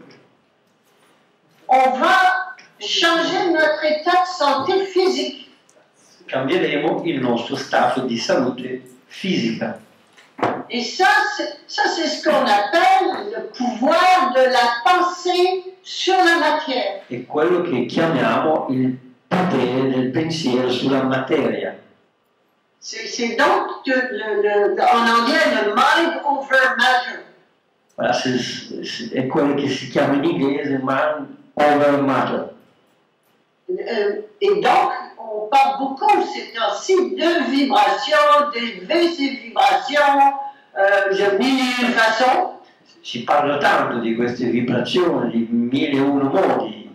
on va changer notre état de santé physique. cambieremo il nostro stato di salute fisica. Et ça, c'est, ça, c'est ce qu'on appelle le pouvoir de la pensée sur la matière. È quello che chiamiamo il potere del pensiero sulla materia. C'est, c'est donc de, le, le, en anglais le mind over matter. Voilà, c'est, c'est, è quello che si chiama in inglese mind over matter. Euh, et donc, on parle beaucoup ces temps-ci de vibrations, d'élever ces vibrations euh, de mille et une façons. Si parla tanto di queste vibrazioni, di mille e uno modi.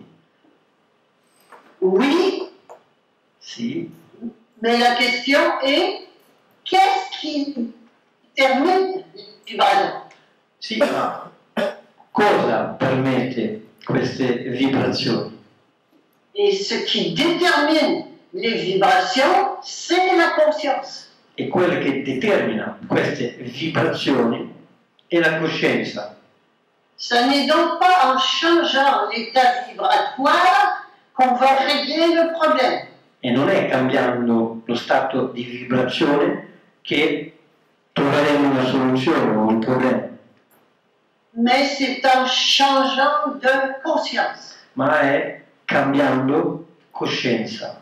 Oui, Sì, mais la question est, qu'est-ce qui termine les vibrations? sì, ma cosa permette queste vibrazioni? Et ce qui détermine les vibrations, c'est la conscience. E quello che determina queste vibrazioni è la coscienza. Ce n'est donc pas en changeant l'état vibratoire qu'on va régler le problème. E non è cambiando lo stato di vibrazione che troveremo una soluzione o un problema, Mais c'est en changeant de conscience. ma è cambiando coscienza.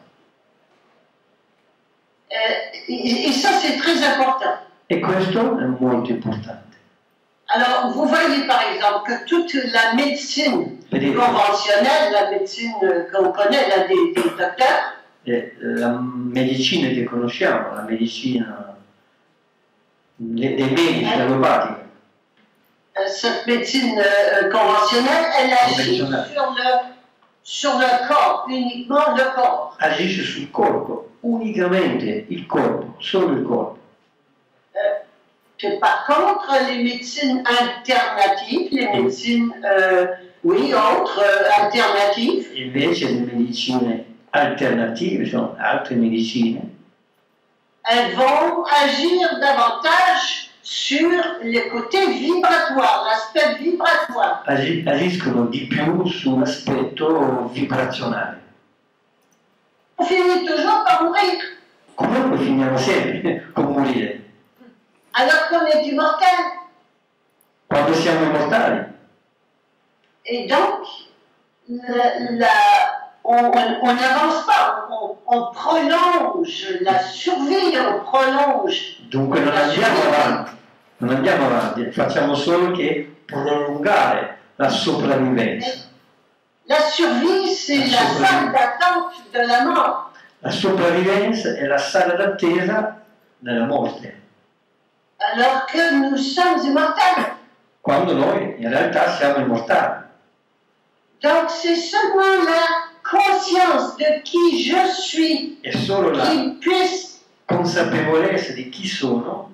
Euh, et, et ça, c'est très important. E questo è molto importante. Alors, vous voyez par exemple que toute la médecine Vedete, conventionnelle, la médecine euh, qu'on connaît, là, des, des docteurs, eh, la medicina che conosciamo, la medicina dei dei medici, allopatica, euh, cette médecine euh, conventionnelle, elle agit sur le, sur le corps, uniquement le corps. agisce sul corpo, unicamente il corpo, solo il corpo. Que par contre, les médecines alternatives, les médecines, euh, oui, autres euh, alternatives, Invece le medicine alternative, sono altre medicine, elles vont agir davantage sur le côté vibratoire, l'aspect vibratoire. agi- agiscono di più sull'aspetto vibrazionale. On finit toujours par mourir, Comunque finiamo sempre con morire, alors qu'on est immortel. quando siamo immortali. Et donc, la- la- on n'avance pas, on, on prolonge la survie, on prolonge. Dunque non andiamo avanti, non andiamo avanti, facciamo solo che prolungare la sopravvivenza. La survie, c'est la salle d'attente de la mort. La sopravvivenza è la sala d'attesa della morte, Alors que nous sommes immortels. quando noi in realtà siamo immortali. Donc c'est seulement la conscience de qui je suis È solo la qui puisse, consapevolezza di chi sono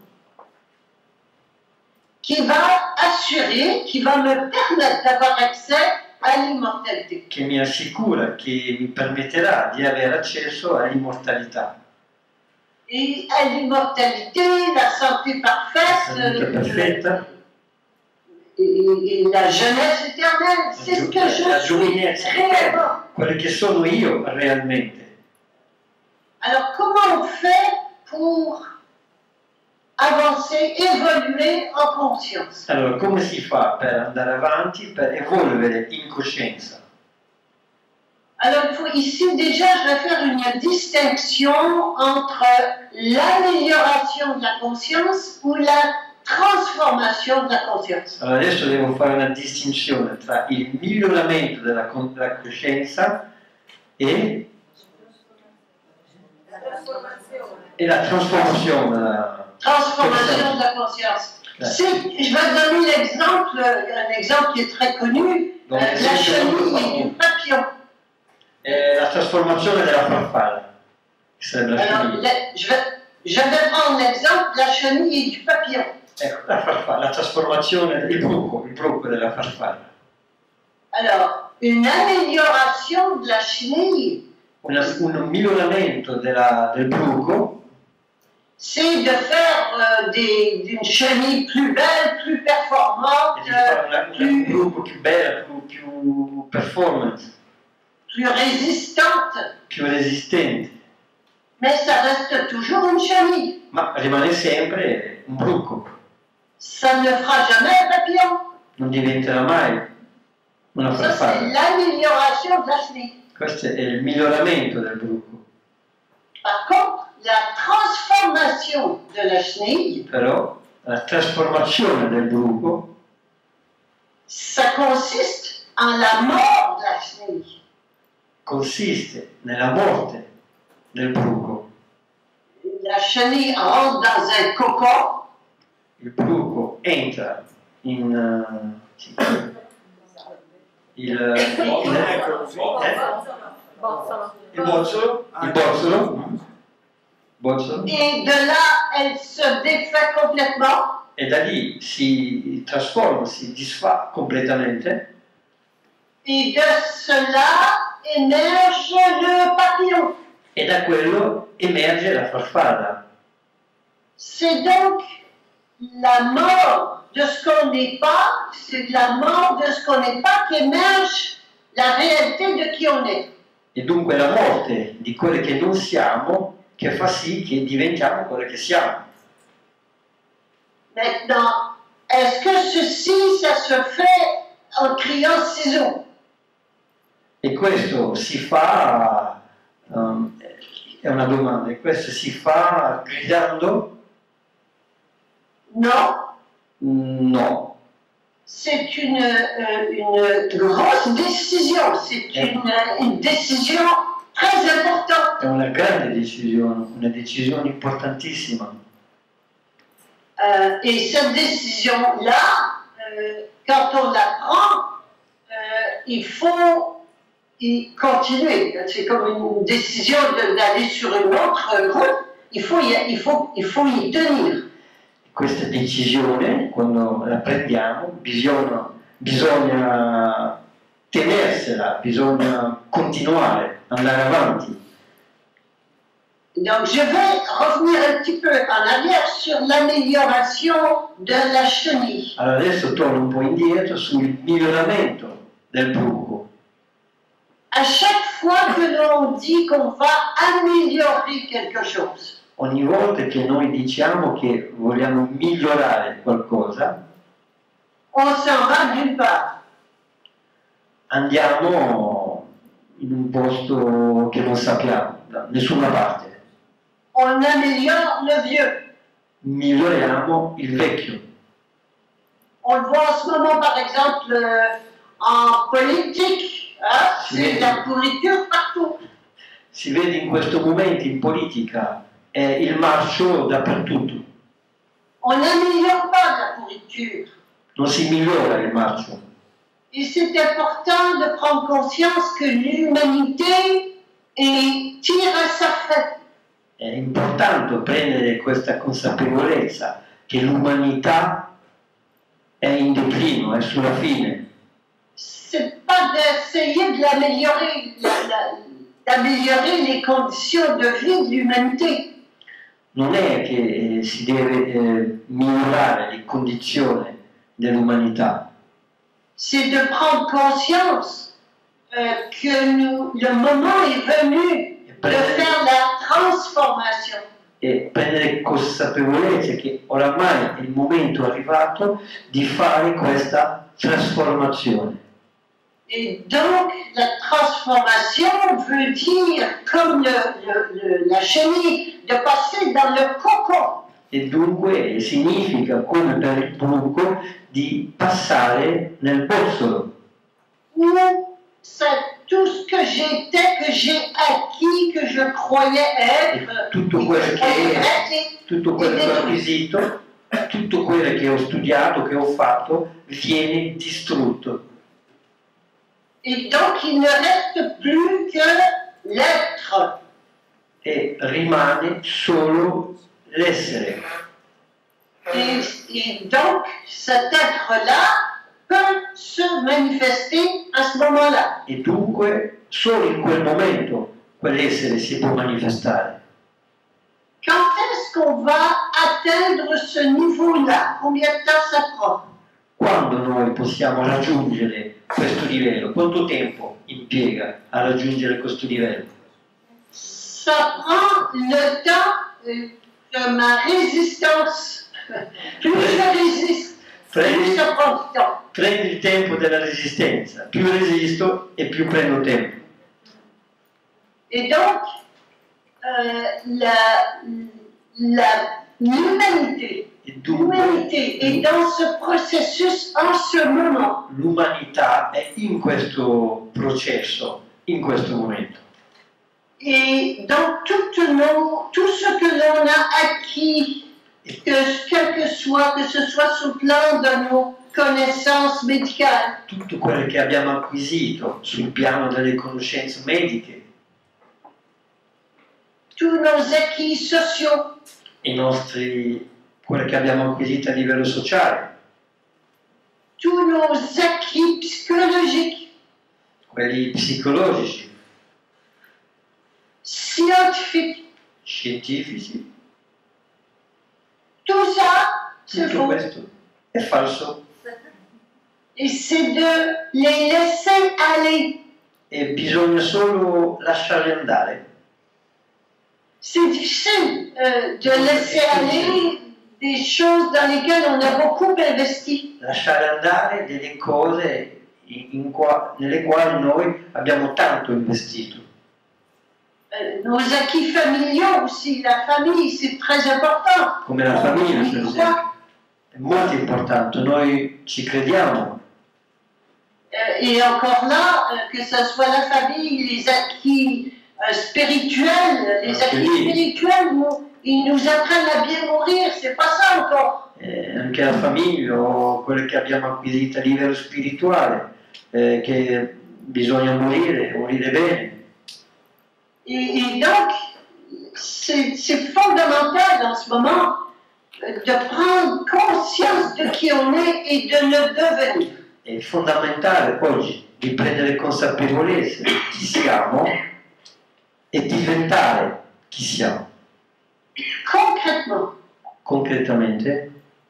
qui va assurer, qui va me permettre d'avoir accès à l'immortalité. che mi assicura, che mi permetterà di avere accesso all'immortalità. Et à l'immortalité, la santé parfaite, La salute perfetta, et, et la jeunesse éternelle, c'est ce que la je suis giovinezza réellement. eterna, quello che sono io realmente. Alors comment on fait pour avancer, évoluer en conscience? Allora, come si fa per andare avanti, per evolvere in coscienza? Alors il faut, ici déjà, je vais faire une distinction distinction entre l'amélioration de la conscience ou la trasformazione della coscienza. Allora adesso devo fare una distinzione tra il miglioramento della, della coscienza e, e la trasformazione della Transformation de la conscience. Ouais. Si, je vais donner l'exemple, un exemple qui est très connu, Donc, euh, la chenille et du papillon. E la trasformazione della farfalla, che sarebbe la Alors, chenille. la- je, vais, je vais prendre l'exemple de la chenille et du papillon. Ecco, la farfalla, la trasformazione, il bruco, il bruco della farfalla. Alors, une amélioration de la chenille, Una, un miglioramento della, del bruco c'est de faire euh, des- d'une chenille plus belle, plus performante, è di fare una, euh, un plus, bruco più bello, più, più performance, plus résistante. più resistente, Mais ça reste toujours une chenille. ma rimane sempre un bruco, Ça ne fera jamais un papillon. non diventerà mai una Ça, c'est farfalla. l'amélioration de la chenille. Questo è il miglioramento del bruco. Par contre, la transformation de la chenille, Però la trasformazione del bruco ça consiste en la mort de la chenille. consiste nella morte del bruco. La chenille rentre dans un cocon, Il bruco entra in uh, sì, il, il, Ecco così. eh? Il bozzolo? il bozzolo, bozzolo, et de là, elle se défait complètement. e da lì si trasforma, si disfa completamente, Et de cela émerge le papillon. e da quello emerge la farfalla. C'est donc la mort de ce qu'on n'est pas, c'est de la mort de ce qu'on n'est pas qu'émerge la réalité de qui on est. E dunque la morte di quelle che non siamo che fa sì che diventiamo quelle che siamo. Maintenant, est-ce que ceci, ça se fait en criant ciseaux? E questo si fa, um, è una domanda, e questo si fa gridando? Non, No, c'est une, euh, une grosse décision, c'est une, une décision très importante. è una grande decisione, una decisione importantissima. Euh, et cette décision-là, euh, quand on la prend, euh, il faut y continuer. C'est comme une décision de- d'aller sur une autre route, il faut y, il faut, il faut y tenir. Questa decisione, quando la prendiamo, bisogna, bisogna tenersela, bisogna continuare, andare avanti. Donc je vais revenir un petit peu en arrière sur l'amélioration de la chenille. Allora adesso torno un po' indietro sul miglioramento del bruco. À chaque fois que l'on dit qu'on va améliorer quelque chose, Ogni volta che noi diciamo che vogliamo migliorare qualcosa, on s'en va d'une part. andiamo in un posto che non sappiamo, da nessuna parte. On améliore le vieux. Miglioriamo il vecchio. On le voit en ce moment, par exemple, euh, en politique, hein, c'est la pourriture partout. Si vede in questo momento in politica è il marcio dappertutto. On n'améliore pas la pourriture. Non si migliora il marcio. Et c'est important de prendre conscience que l'humanité est- tire à sa fin. È importante prendere questa consapevolezza che l'umanità è in declino, è sulla fine. C'est pas d'essayer de l'améliorer, la- la- d'améliorer les conditions de vie de l'humanité. Non è che eh, si deve eh, migliorare le condizioni dell'umanità, C'est de prendre conscience euh, que nous, le moment est venu de faire la transformation. e prendere consapevolezza che oramai è il momento arrivato di fare questa trasformazione. Et donc, la transformation veut dire, comme le, le, le, la chenille, de passer dans le cocon. E dunque significa, come per il bruco, di passare nel bozzolo. Où c'est tout ce que j'étais, que j'ai acquis, que je croyais être, tutto quello che, tutto quello che ho acquisito, tutto quello che ho studiato, che ho fatto, viene distrutto. Et donc il ne reste plus que l'être. E rimane solo l'essere. Et, et donc cet être-là peut se manifester à ce moment-là. E dunque solo in quel momento quell'essere si può manifestare. Quand est-ce qu'on va atteindre ce niveau-là? Combien de temps ça prend? Quando noi possiamo raggiungere questo livello? Quanto tempo impiega a raggiungere questo livello? Ça prend le temps de ma résistance. Plus je résiste, plus ça prend du temps. Prendi il tempo della resistenza, più resisto e più prendo tempo. Et donc, euh, la, la, l'humanité, l'humanité est dans ce processus en ce moment. L'umanità è in questo processo, in questo momento. Et donc, tout, nos, tout ce que l'on a acquis, que, quel que soit, que ce soit sur le plan de nos connaissances médicales, tutto quello che abbiamo acquisito sul piano delle conoscenze mediche, tous nos acquis sociaux, i nostri, quello che abbiamo acquisito a livello sociale, tous nos acquis psychologiques, quelli psicologici, scientifiques, scientifici, tout ça, c'est tutto faux. questo è falso. Et c'est de les laisser aller. E bisogna solo lasciarli andare. C'est difficile euh, de laisser aller des choses dans lesquelles on a beaucoup investi. Lasciare andare delle cose in, in qua, nelle quali noi abbiamo tanto investito. Euh, nos acquis familiaux aussi, la famille, c'est très important. Come la famiglia, per esempio. È molto importante, noi ci crediamo. Euh, et encore là, euh, que ce soit la famille, les acquis euh, spirituels, les Ah, acquis oui. spirituels, nous, ils nous apprennent à bien mourir, c'est pas ça encore. Eh, anche la famiglia o quello che abbiamo acquisito a livello spirituale, eh, che bisogna morire, morire bene. Et, et donc, c'est c'est fondamental en ce moment euh, de prendre conscience de qui on est et de le devenir. È fondamentale oggi di prendere consapevolezza di chi siamo e diventare chi siamo. Concrètement, Concretamente,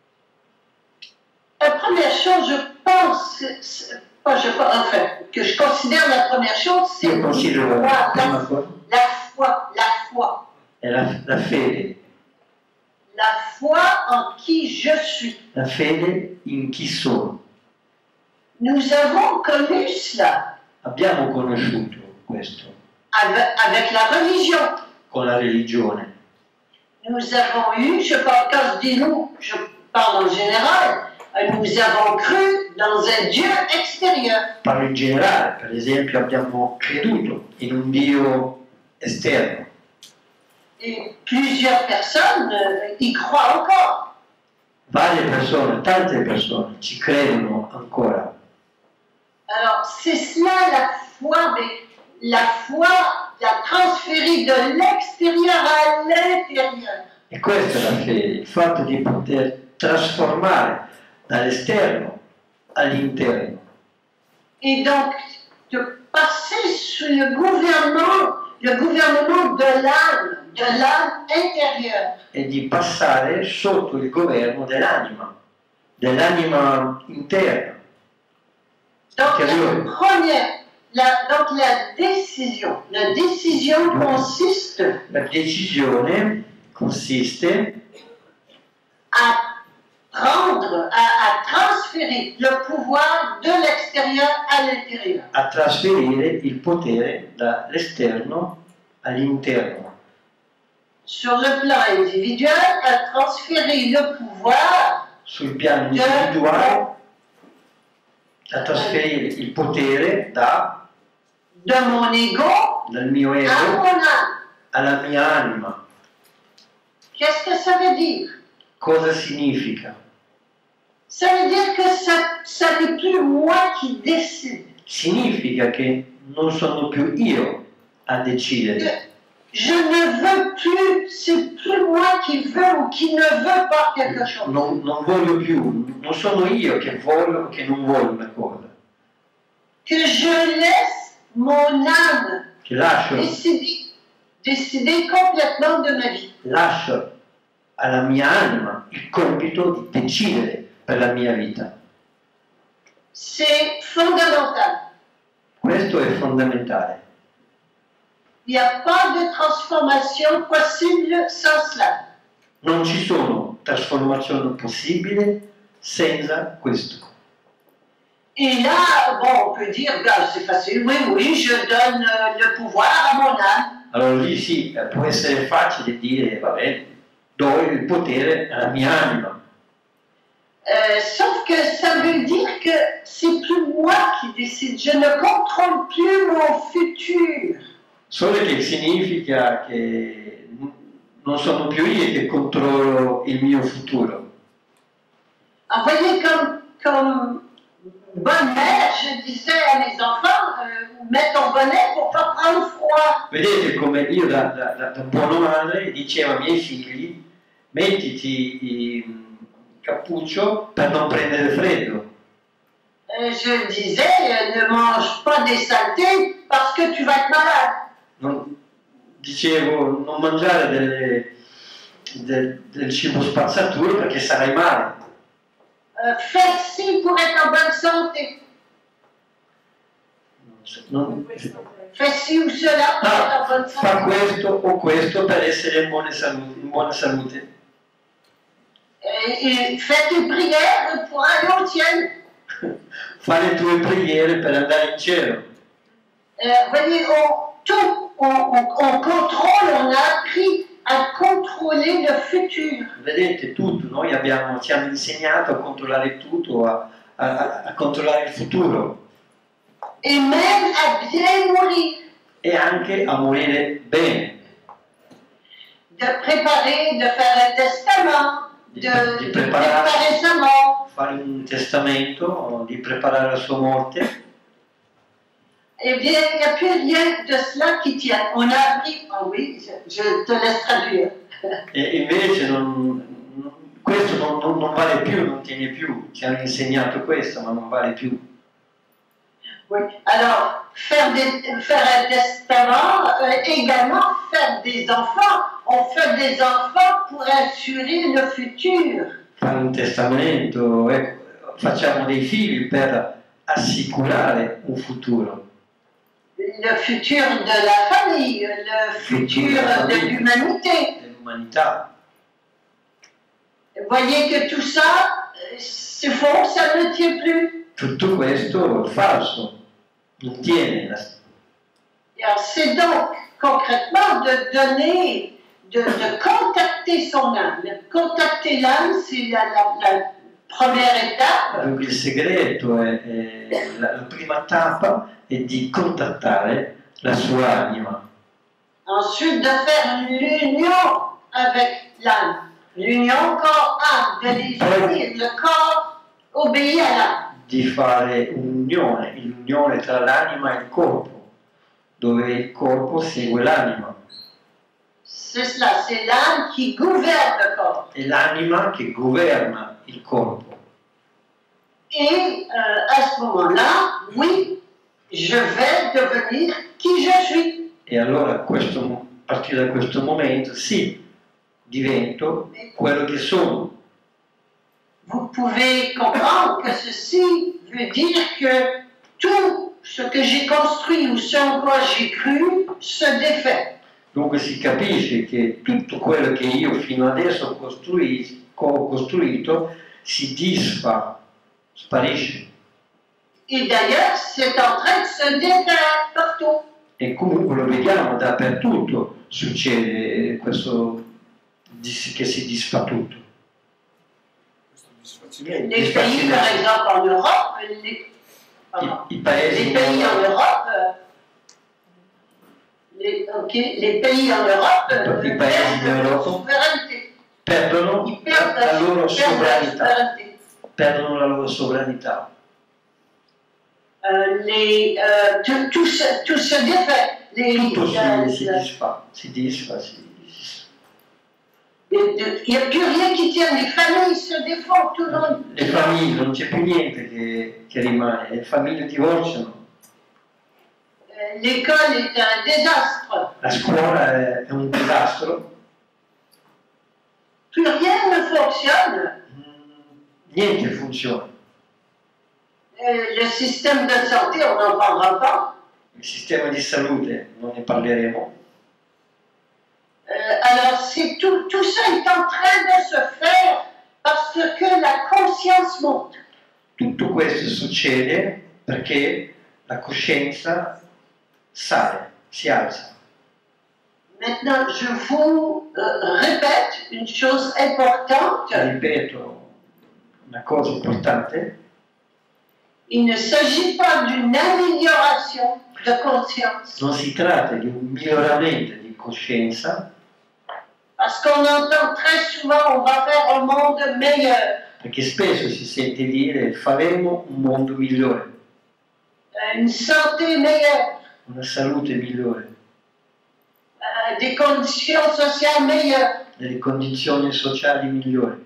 la première chose, je pense, c'est- pas je pense, enfin, que je considère la première chose, c'est io considero la la, prima la, cosa la foi, la foi. è la, la fede, La foi en qui je suis. la fede in chi sono. Nous avons connu cela Abbiamo conosciuto questo avec, avec la religion. con la religione. Nous avons eu, je parle, quand je dis nous, je parle en général, euh, nous avons cru dans un Dieu extérieur. Parlo in generale, per esempio abbiamo creduto in un Dio esterno Et plusieurs personnes euh, y croient encore. varie persone, tante persone ci credono ancora. Alors, c'est cela la foi, mais la foi la transférée de l'extérieur à l'intérieur. E questa è la fede, il fatto di poter trasformare dall'esterno all'interno. Et donc, de passer sous le gouvernement, le gouvernement de l'âme, de l'âme intérieure. E di passare sotto il governo dell'anima, dell'anima interna. Donc, Quelle la heure? première, la, donc la décision, la décision consiste La decisione consiste à rendre, à, à transférer le pouvoir de l'extérieur à l'intérieur. A trasferire il potere dall'esterno all'interno. Sur le plan individuel, à transférer le pouvoir sul piano individuale, a trasferire il potere da, de mon ego dal mio à ego mon âme. alla mia anima. Qu'est-ce que ça veut dire? Cosa significa? Ça veut dire que ça, ça n'est plus moi qui décide. Significa che non sono più io a decidere. Je ne veux plus, c'est plus moi qui veux ou qui ne veux pas quelque chose. Non, non voglio più, non sono io che voglio o che non voglio una cosa. Que je laisse mon âme Che lascio, décider, décider complètement de ma vie. lascio alla mia anima il compito di decidere per la mia vita. C'est fondamental. Questo è fondamentale. Il n'y a pas de transformation possible sans cela. Non ci sono trasformazioni possibili senza questo. Et là, bon, on peut dire, ben, c'est facile, oui, oui, je donne euh, le pouvoir à mon âme. Allora lì sì, può essere facile dire, va bene, do il potere alla mia anima. Euh, sauf que ça veut dire que c'est plus moi qui décide, je ne contrôle plus mon futur. Solo che significa che non sono più io che controllo il mio futuro. Vous voyez, comme, comme bonne mère, je disais à mes enfants, euh, mets ton bonnet pour pas prendre froid. Vedete come io da, da, da, da buona madre dicevo ai miei figli, mettiti il cappuccio per non prendere freddo. Euh, je disais, euh, ne mange pas des saletés parce que tu vas être malade. Non, dicevo non mangiare delle, del, del cibo spazzatura perché sarai male. Euh, fais ci pour être en bonne santé. Non, Fais ci ou cela pour être en bonne ah, fa santé. questo o questo per essere in buona salute. In buona salute. Et, et fais tes prières pour aller au ciel. Fa le tue preghiere per andare in cielo. Euh, voyez, on, tout, on, on, on contrôle, on a appris à contrôler le futur. Vedete, tutto, noi abbiamo, ci hanno insegnato a controllare tutto, a, a, a controllare il futuro Et même à bien mourir. e anche a morire bene, De préparer, de faire un testament, de, Di- di de preparare. préparer sa mort. fare un testamento, di preparare la sua morte. Eh bien, il n'y a plus rien de cela qui tient. On a appris, ah oui, je, je te laisse traduire. E invece non, non- questo non, non- non vale più, non tiene più, ci hanno insegnato questo, ma non vale più. Oui. Alors, faire, des, faire un testament, euh, également faire des enfants. On fait des enfants pour assurer le futur. Fare un testamento, ecco, facciamo dei figli per assicurare un futuro. Le futur de la famille, le futur de l'humanité. Dell'umanità. Vous voyez que tout ça, euh, c'est faux, ça ne tient plus. Tutto questo è falso, non tiene. La... Et alors, c'est donc concrètement de donner, de, de contacter son âme. Contacter l'âme, c'est la, la, la première étape. Dunque il segreto, è, è la, la prima tappa è di contattare la sua anima. Ensuite, de faire l'union avec l'âme. L'union corps-âme, de les unir. Le corps obéit à l'âme. Di fare un'unione, l'unione tra l'anima e il corpo, dove il corpo segue l'anima. C'est cela, c'est l'âme qui gouverne le corps. È l'anima che governa il corpo. Et euh, à ce moment-là, oui, je vais devenir qui je suis. E allora a, questo, a partire da questo momento, sì, divento quello che sono. Vous pouvez comprendre que ceci veut dire que tout ce que j'ai construit ou ce en quoi j'ai cru se défait. Dunque si capisce che tutto quello che io fino adesso ho costruito, ho costruito si disfa, sparisce. Et d'ailleurs, c'est en train de se défaire partout. E comunque lo vediamo dappertutto, succede questo che si disfa tutto. Les pays, par exemple, en Europe, les, I, i paesi les pays en Europe, les, okay, les pays en Europe I paesi d'Europa perdono la loro sovranità. Perdono la loro sovranità. Uh, les, uh, tout, tout, se, tout se défait. Les, Tutto si, uh, si disfa, si disfa, si... Il n'y a plus rien qui tient, les familles se défont, tout le monde. Le famiglie, non c'è più niente che, che rimane, le famiglie divorziano. L'école est un désastre. La scuola è, è un disastro. Plus rien ne fonctionne. Niente funziona. Euh, le système de santé, on n'en parlera pas. Il sistema di salute, non ne parleremo. Euh, alors, c'est tout, tout ça est en train de se faire parce que la conscience monte. Tutto questo succede perché la coscienza sale, si alza. Maintenant, je vous euh, répète une chose importante. Ripeto una cosa importante. Il ne s'agit pas d'une amélioration de conscience. Non si tratta di un miglioramento di coscienza. Parce qu'on entend très souvent, on va faire un monde meilleur. Perché spesso si sente dire faremo un mondo migliore. Une santé meilleure. Una salute migliore. Euh, des conditions sociales meilleures. Delle condizioni sociali migliori.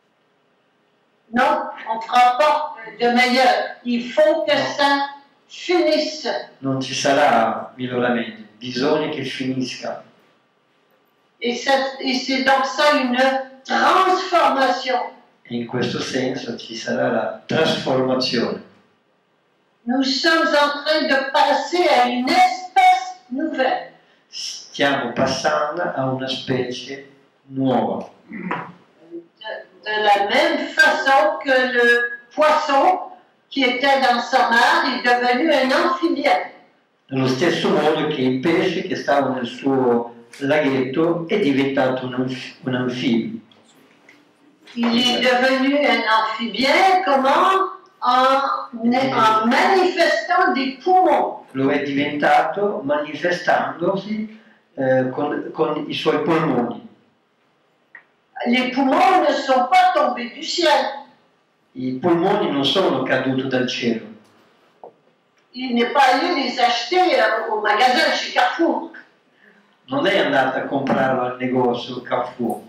Non, on ne fera pas de meilleur. Il faut que ça finisse. Non ci sarà miglioramento, bisogna che finisca. Et c'est donc ça une transformation. E in questo senso ci sarà la trasformazione. Nous sommes en train de passer à une espèce nouvelle. Stiamo passando a una specie nuova. De, de la même façon que le poisson qui était dans sa mare est devenu un amphibien. Nello stesso modo che il pesce che stava nel suo laghetto è diventato un, anf un anfibio. Il est devenu un amphibien comment? En, en manifestant des poumons. Lo è diventato manifestandosi eh, con, con i suoi polmoni. Les poumons ne sont pas tombés du ciel. I polmoni non sono caduti dal cielo. Il n'est pas allé les acheter au magasin chez Carrefour. Non è andata a comprarlo al negozio Carrefour.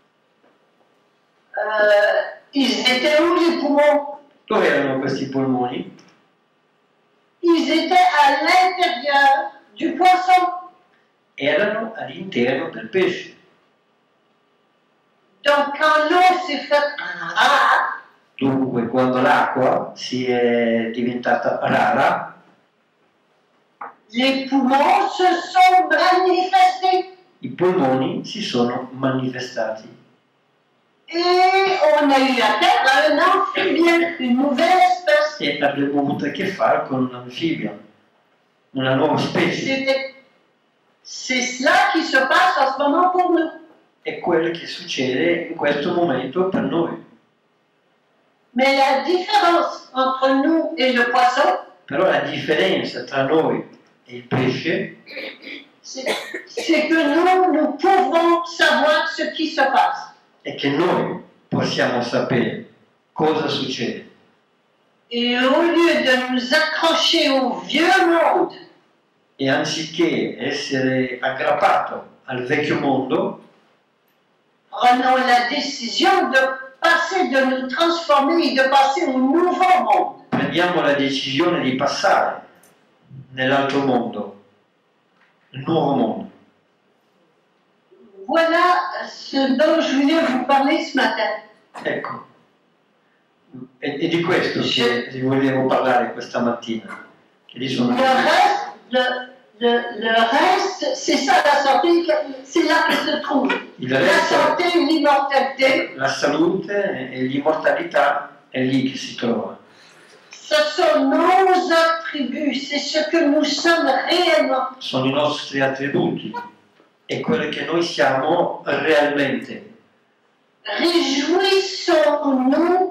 Euh, ils étaient où les poumons? Dove erano questi polmoni? Ils étaient à l'intérieur du poisson. Erano all'interno del pesce. Donc quand l'eau s'est faite rare, dunque quando l'acqua si è diventata rara, les poumons se sont manifestés. I polmoni si sono manifestati. Et on a eu affaire à un amphibien, une nouvelle espèce. E abbiamo avuto a che fare con un anfibio, una nuova specie. C'est cela qui se passe en ce moment pour nous. È quello che succede in questo momento per noi. Mais la différence entre nous et le poisson, però la differenza tra noi e il pesce, c'est que nous, nous pouvons savoir ce qui se passe. È che noi possiamo sapere cosa succede. Et au lieu de nous accrocher au vieux monde, e anziché essere aggrappato al vecchio mondo, prenons la décision de passer, de nous transformer et de passer au nouveau monde. Prendiamo la decisione di passare nell'altro mondo, il nuovo mondo. Voilà ce dont je voulais vous parler ce matin. Ecco, è, è di questo che vi volevo parlare questa mattina. Che sono Le reste de Le, le reste, c'est ça la santé, c'est là que se trouve. Il la resto, santé et l'immortalité. la salute e l'immortalità è lì che si trova. Ce sont nos attributs, c'est ce que nous sommes réellement. Sono i nostri attributi, è quello che noi siamo realmente. Réjouissons-nous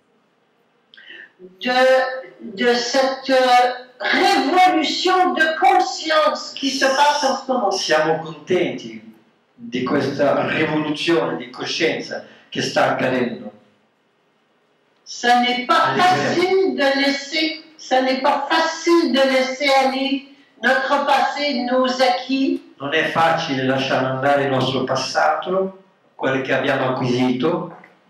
de, de cette révolution de conscience qui se passe en ce moment. Siamo contenti di questa rivoluzione di coscienza che sta accadendo. Ce n'est pas facile de laisser, ce n'est pas facile de laisser aller notre passé, nos acquis. Non è facile lasciare andare il nostro passato, quello che abbiamo acquisito,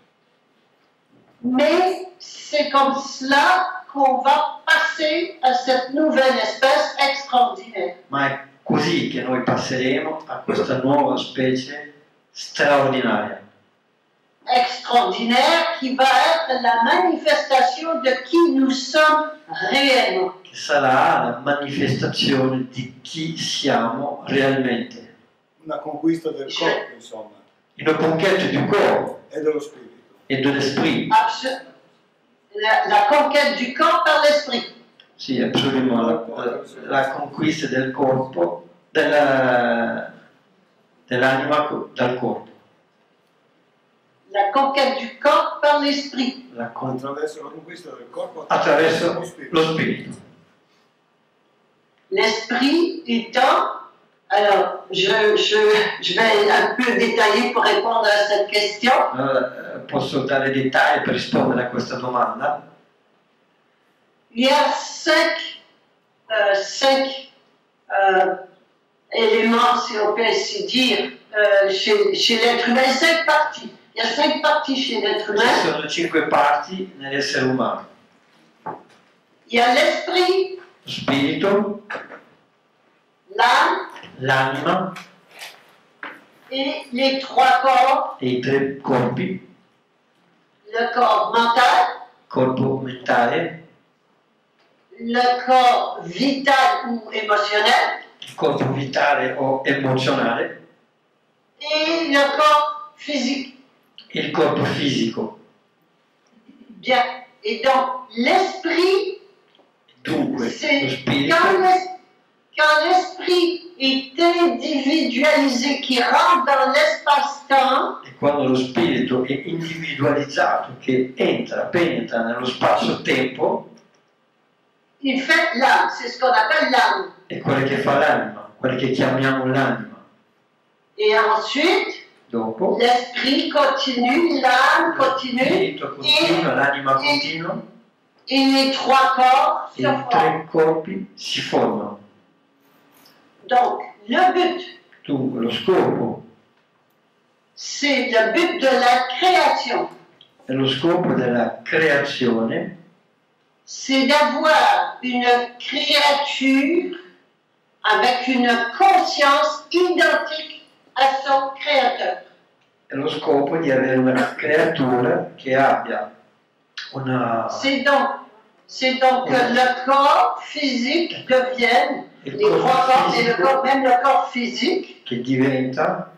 mais c'est comme cela qu'on va passer à cette nouvelle espèce extraordinaire. ma è così che noi passeremo a questa nuova specie straordinaria. Extraordinaire qui va être la manifestation de qui nous sommes réellement. Che sarà la manifestazione di chi siamo realmente. Una conquista del corpo, insomma. Une conquête du corps E dello spirito. et de l'esprit. Absol- la, la conquête du corps par l'esprit. Sì, absolument, la, la, la conquista del corpo, della, dell'anima dal corpo. La conquête du corps par l'esprit. La con- Attraverso la conquista del corpo attraverso lo spirito. lo spirito. L'esprit étant, alors je, je, je vais un peu détailler pour répondre à cette question. Allora, posso dare dettagli per rispondere a questa domanda? Il y a cinq, euh, cinq euh, éléments, si on peut ainsi dire, euh, chez, chez l'être humain, cinq parties. Il y a cinq parties chez l'être Ci humain. sono cinque parti nell'essere umano. Il y a l'esprit, Lo spirito, l'âme l'anima et les trois corps. e i tre corpi, Le corps mental, corpo mentale, le corps vital ou émotionnel il corpo vitale o emozionale et le corps physique. e il corpo fisico. Bien. Et donc, l'esprit, Dunque, lo c'est spirito, quand l'es- quand l'esprit est individualisé, qui rentre dans l'espace-temps, è quando lo spirito è individualizzato, che entra, penetra nello spazio-tempo, il fait l'âme. C'est ce qu'on appelle l'âme. è quello che fa l'anima, quello che chiamiamo l'anima. Et ensuite, Dopo, l'esprit continue, l'âme lo continue, spirito continua, l'anima continua et les trois corps e se i forment. tre corpi si formano. Donc, le but, Dunque, lo scopo c'est le but de la création. è lo scopo della creazione, C'est d'avoir une créature avec une conscience identique à son créateur. è lo scopo di avere una creatura che abbia una... C'est donc, c'est donc que le corps physique devienne, il les trois corpo corps et le fisico corps, même le corps physique, che diventa,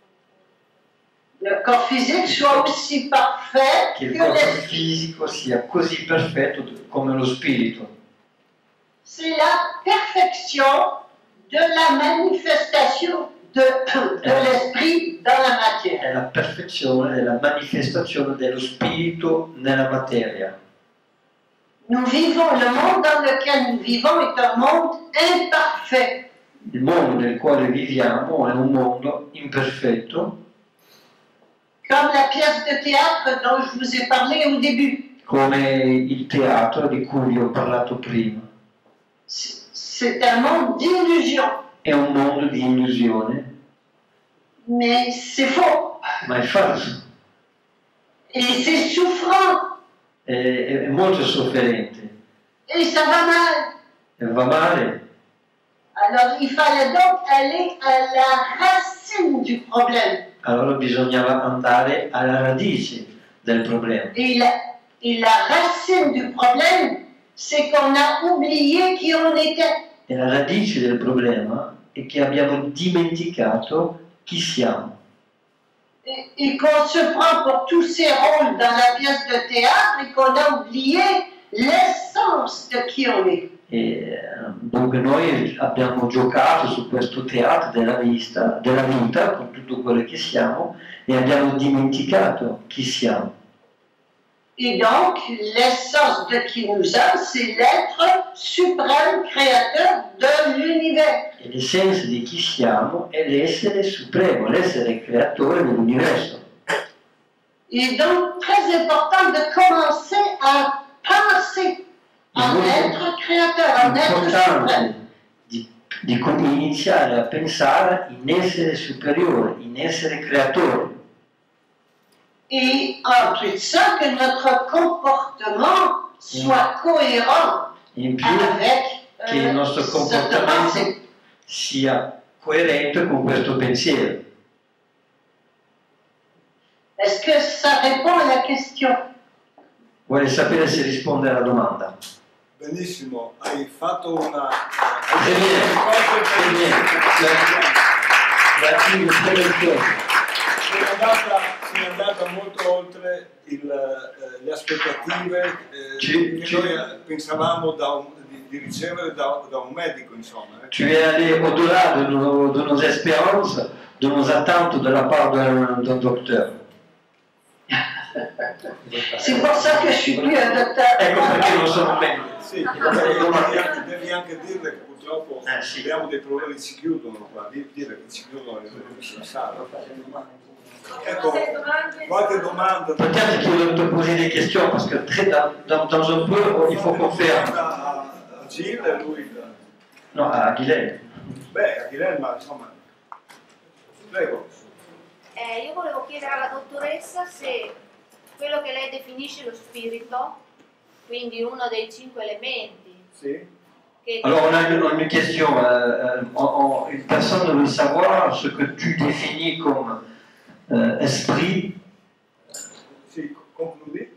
le corps physique soit aussi parfait che il que corpo l'esprit. fisico sia così perfetto come lo spirito. C'est la perfection de la manifestation de, de l'esprit dans la matière. È la perfezione della manifestazione dello spirito nella materia. Nous vivons, le monde dans lequel nous vivons est un monde imparfait. Il mondo nel quale viviamo è un mondo imperfetto, Comme la pièce de théâtre dont je vous ai parlé au début. come il teatro di cui vi ho parlato prima. C'est un monde d'illusion, È un mondo di illusione, mais c'est faux. ma è falso, Et c'est souffrant, è, è molto sofferente et ça va mal. e va male. Alors il fallait donc aller à la racine du problème. Allora bisognava andare alla radice del problema. Et la, et la racine du problème, c'est qu'on a oublié qui on était. E la radice del problema è che abbiamo dimenticato chi siamo. Et, et qu'on se prend pour tous ces rôles dans la pièce de théâtre et qu'on a oublié l'essence de qui on est. E dunque noi abbiamo giocato su questo teatro della vita, della vita con tutto quello che siamo e abbiamo dimenticato chi siamo. Et donc, l'essence de qui nous sommes, c'est l'être suprême créateur de l'univers. E l'essenza di chi siamo è l'essere supremo, l'essere creatore dell'universo. Il est donc très important de commencer à penser en être créator, en être supremo. Di, di iniziare a pensare in essere superiore, in essere creatore. Et en plus de ça, que notre comportement soit cohérent In più avec che il euh, nostro cette comportamento pensée. sia coerente con questo pensiero. Est-ce que ça répond à la question? Vuole sapere se risponde alla domanda? Benissimo, hai fatto una... Très bien, très bien. La fine sei andata, sei andata molto oltre il, eh, le aspettative eh, Ci- che ci- noi pensavamo da un- di, di ricevere da, da un medico, insomma. eh. Tu es allé au-delà de nos, de nos espérances, de nos attentes de la part d'un d'un docteur. C'est pour ça que je suis plus un docteur. Ecco perché non sono medico. Sì, devi anche, devi anche dire che purtroppo Eh, sì. abbiamo dei problemi che si chiudono qua, di- dire che si chiudono le le sale. Ecco, qualche domanda. Peut-être qu'il te poser des questions parce que très, dans, dans, dans un peu, il faut qu'on fasse. A a Gilles e lui. Non, à Guilherme. Beh, a Guilherme, insomma. Prego. Eh, io volevo chiedere alla dottoressa se quello che lei definisce lo spirito, quindi uno dei cinque elementi, Sì. che Alors on a une, on a une question. Euh, euh, on- on- une personne veut savoir ce que tu définis comme euh, esprit. Sì, concludi.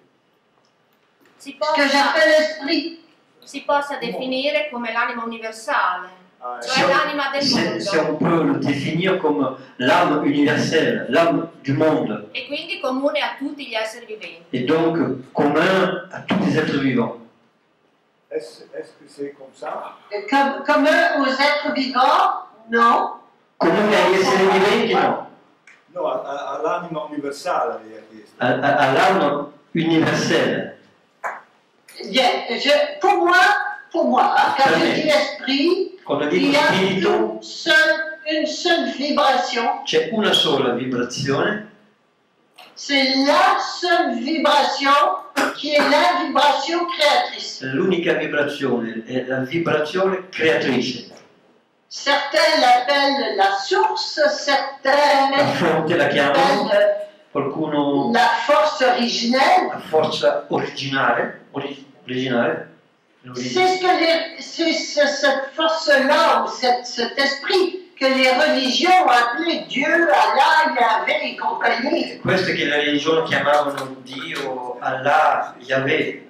si Ce que possa, j'appelle esprit. si possa definire come l'anima universale, Ah, eh. cioè l'anima del Si, si mondo, on peut le définir comme l'âme universelle, l'âme du monde, e quindi comune a tutti gli esseri viventi. et donc commun à tous les êtres vivants. Est-ce est-ce que c'est comme ça? Comme, commun aux êtres vivants, non. Comune agli esseri viventi, no. No, a- a- all'anima universale lei ha chiesto. À, à- à l'âme universelle. Bien, je, pour moi, pour moi, hein, quand je dis esprit, Quando il dico y a spirito, une seule, une seule vibration. c'è una sola vibrazione, C'est la seule vibration qui est la vibration créatrice. l'unica vibrazione è la vibrazione creatrice. Certains l'appellent la source, certains La fonte la chiamano, l'appellent qualcuno la force originelle. la forza originale, ori- originale, C'est ce que les, c'est ce- cette force-là, ou cette- cet esprit que les religions ont appelé Dieu, Allah, Yahvé et compagnie. questo che le religioni chiamavano Dio, Allah, Yahweh.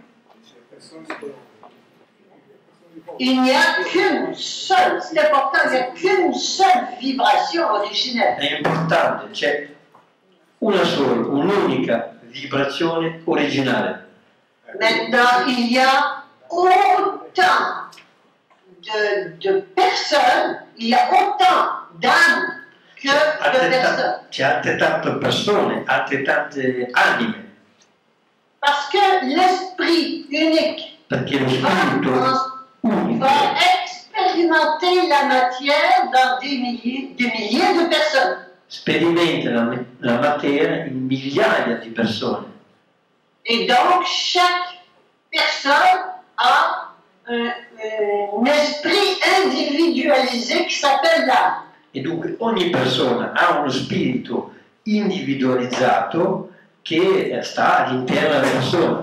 Il n'y a qu'une seule, c'est important, il n'y a qu'une seule vibration originelle. È importante, c'è una sola, un'unica vibrazione originale. Maintenant, il y a autant de, de personnes, il y a autant d'âmes que C'è de altrettan- personnes. c'è altrettante persone, altrettante anime, Parce que l'esprit unique perché lo va, spirito unico va expérimenter la matière dans des milliers, des milliers de personnes. sperimenta la, la materia in migliaia di persone. Et donc, chaque personne a un, un esprit individualisé qui s'appelle l'âme. E dunque ogni persona ha uno spirito individualizzato che sta all'interno della persona.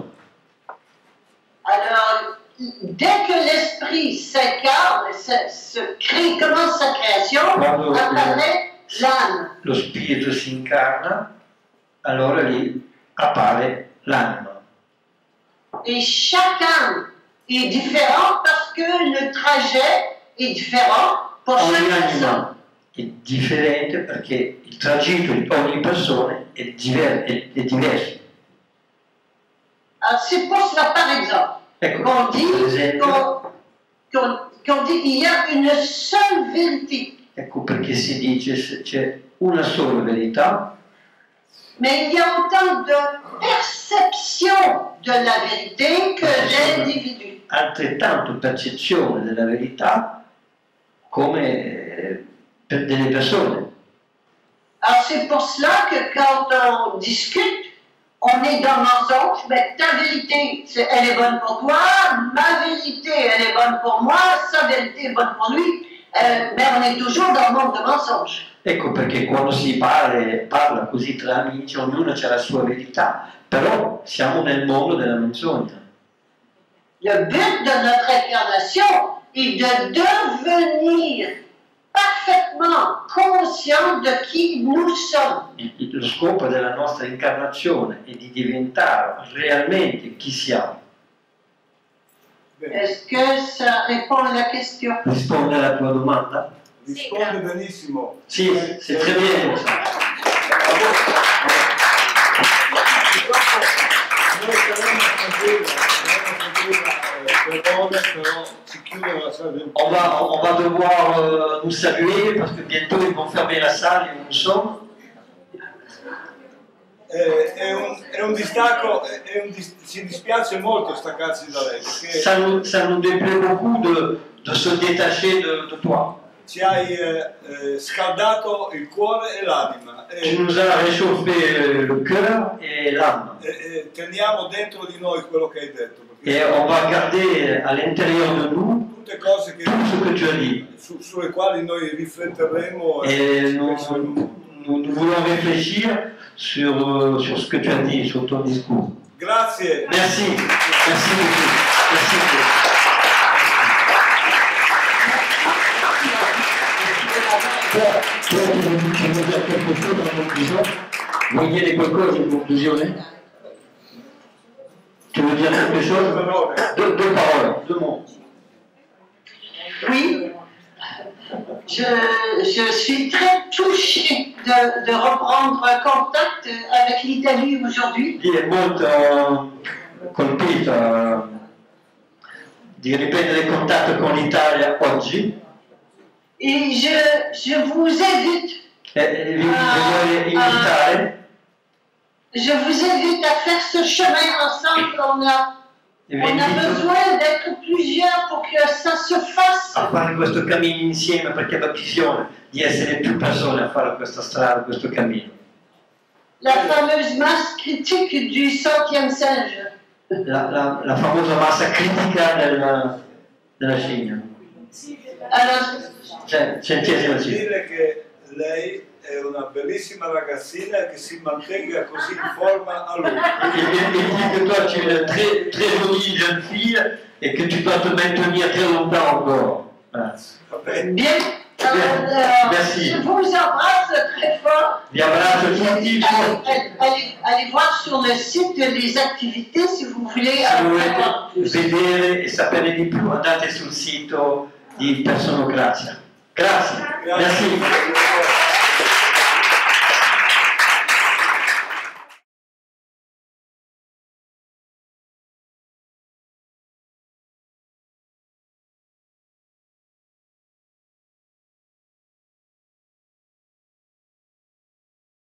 Alors, dès que l'esprit s'incarne, se, se crée, commence sa création, Quando apparaît l'âme. lo spirito si incarna, allora lì appare l'anima. Et chaque âme est différente parce que le trajet est différent pour chaque Ogni personne. anima è differente perché il tragitto di ogni persona è, diver- è, è diverso. Alors c'est pour cela, par exemple, Ecco, qu'on dit per esempio, qu'on qu'on- qu'on dit qu'il y a une seule vérité. ecco perché si dice se c'è una sola verità, Mais il y a autant de perception de la vérité que d'individus. altrettanto percezione della verità come eh, per delle persone. Alors c'est pour cela que quand on discute, on est dans le mensonge, mais ta vérité, c'est- elle est bonne pour toi, ma vérité, elle est bonne pour moi, sa vérité est bonne pour lui, euh, mais on est toujours dans le monde de mensonge. Ecco perché quando si parla, parla così tra amici, ognuno ha la sua verità, però siamo nel mondo della menzogna. Le but de notre incarnation est de devenir parfaitement conscient de qui nous sommes. Il- Lo scopo della nostra incarnazione è di diventare realmente chi siamo. Bene. Est-ce que ça répond à la question? Risponde alla tua domanda? Risponde benissimo. Sì, c'est très bien comme ça. Noi saremo tranquilli, saremo tranquilli per ore, però si chiude la sala. On va, on va devoir euh, nous saluer parce que bientôt ils vont fermer la salle où nous sommes. È, è, un, è un distacco, è, è un dis- ci dispiace molto staccarsi da lei, perché Ça nous, ça nous déplaît beaucoup de, de se détacher de, de toi. ci hai eh, eh, scaldato il cuore e l'anima Tu e, nous as réchauffé euh, le cœur et l'âme. e- e teniamo dentro di noi quello che hai detto, Et perché on va garder à l'intérieur de nous tutte cose che, tout ce que tu as dit. su- sulle quali noi rifletteremo e Et nous, penseremo. nous, nous voulons réfléchir sur, euh, sur ce que tu as dit, sur ton discours. Grazie. Merci. Merci beaucoup. Merci beaucoup. Toi, toi, tu veux, tu veux dire quelque chose en conclusion? Vuoi dire qualcosa in conclusione? Tu veux dire quelque chose? Deux, deux paroles, deux mots. Oui, je, je suis très touchée de, de reprendre contact avec l'Italie aujourd'hui. Di è molto colpito di riprendere il contatto con l'Italia oggi. Et je, je vous invite, E vi voglio invitare, je vous invite à faire ce chemin ensemble. On a, e vi on a invito besoin d'être plusieurs pour que ça se fasse. a fare questo cammino insieme perché abbiamo bisogno di essere più persone a fare questa strada, questo cammino. La fameuse masse critique du centième singe. La, la, la famosa massa critica della, della scimmia. Alors, Cioè, centesima cifra. Dire che lei è una bellissima ragazzina e che si mantenga così in forma a lungo. Il, il, il dit que toi tu es une très, très jolie jeune fille et que tu dois te maintenir très longtemps encore. Voilà. Va bene? bien, alors, Merci. je vous embrasse très fort. Vi abbraccio tutti. Allez, allez, allez voir sur le site les activités si vous voulez Se en volete savoir plus. vedere e sapere di più andate sul sito di Personocrazia. Grazie. Merci. Grazie.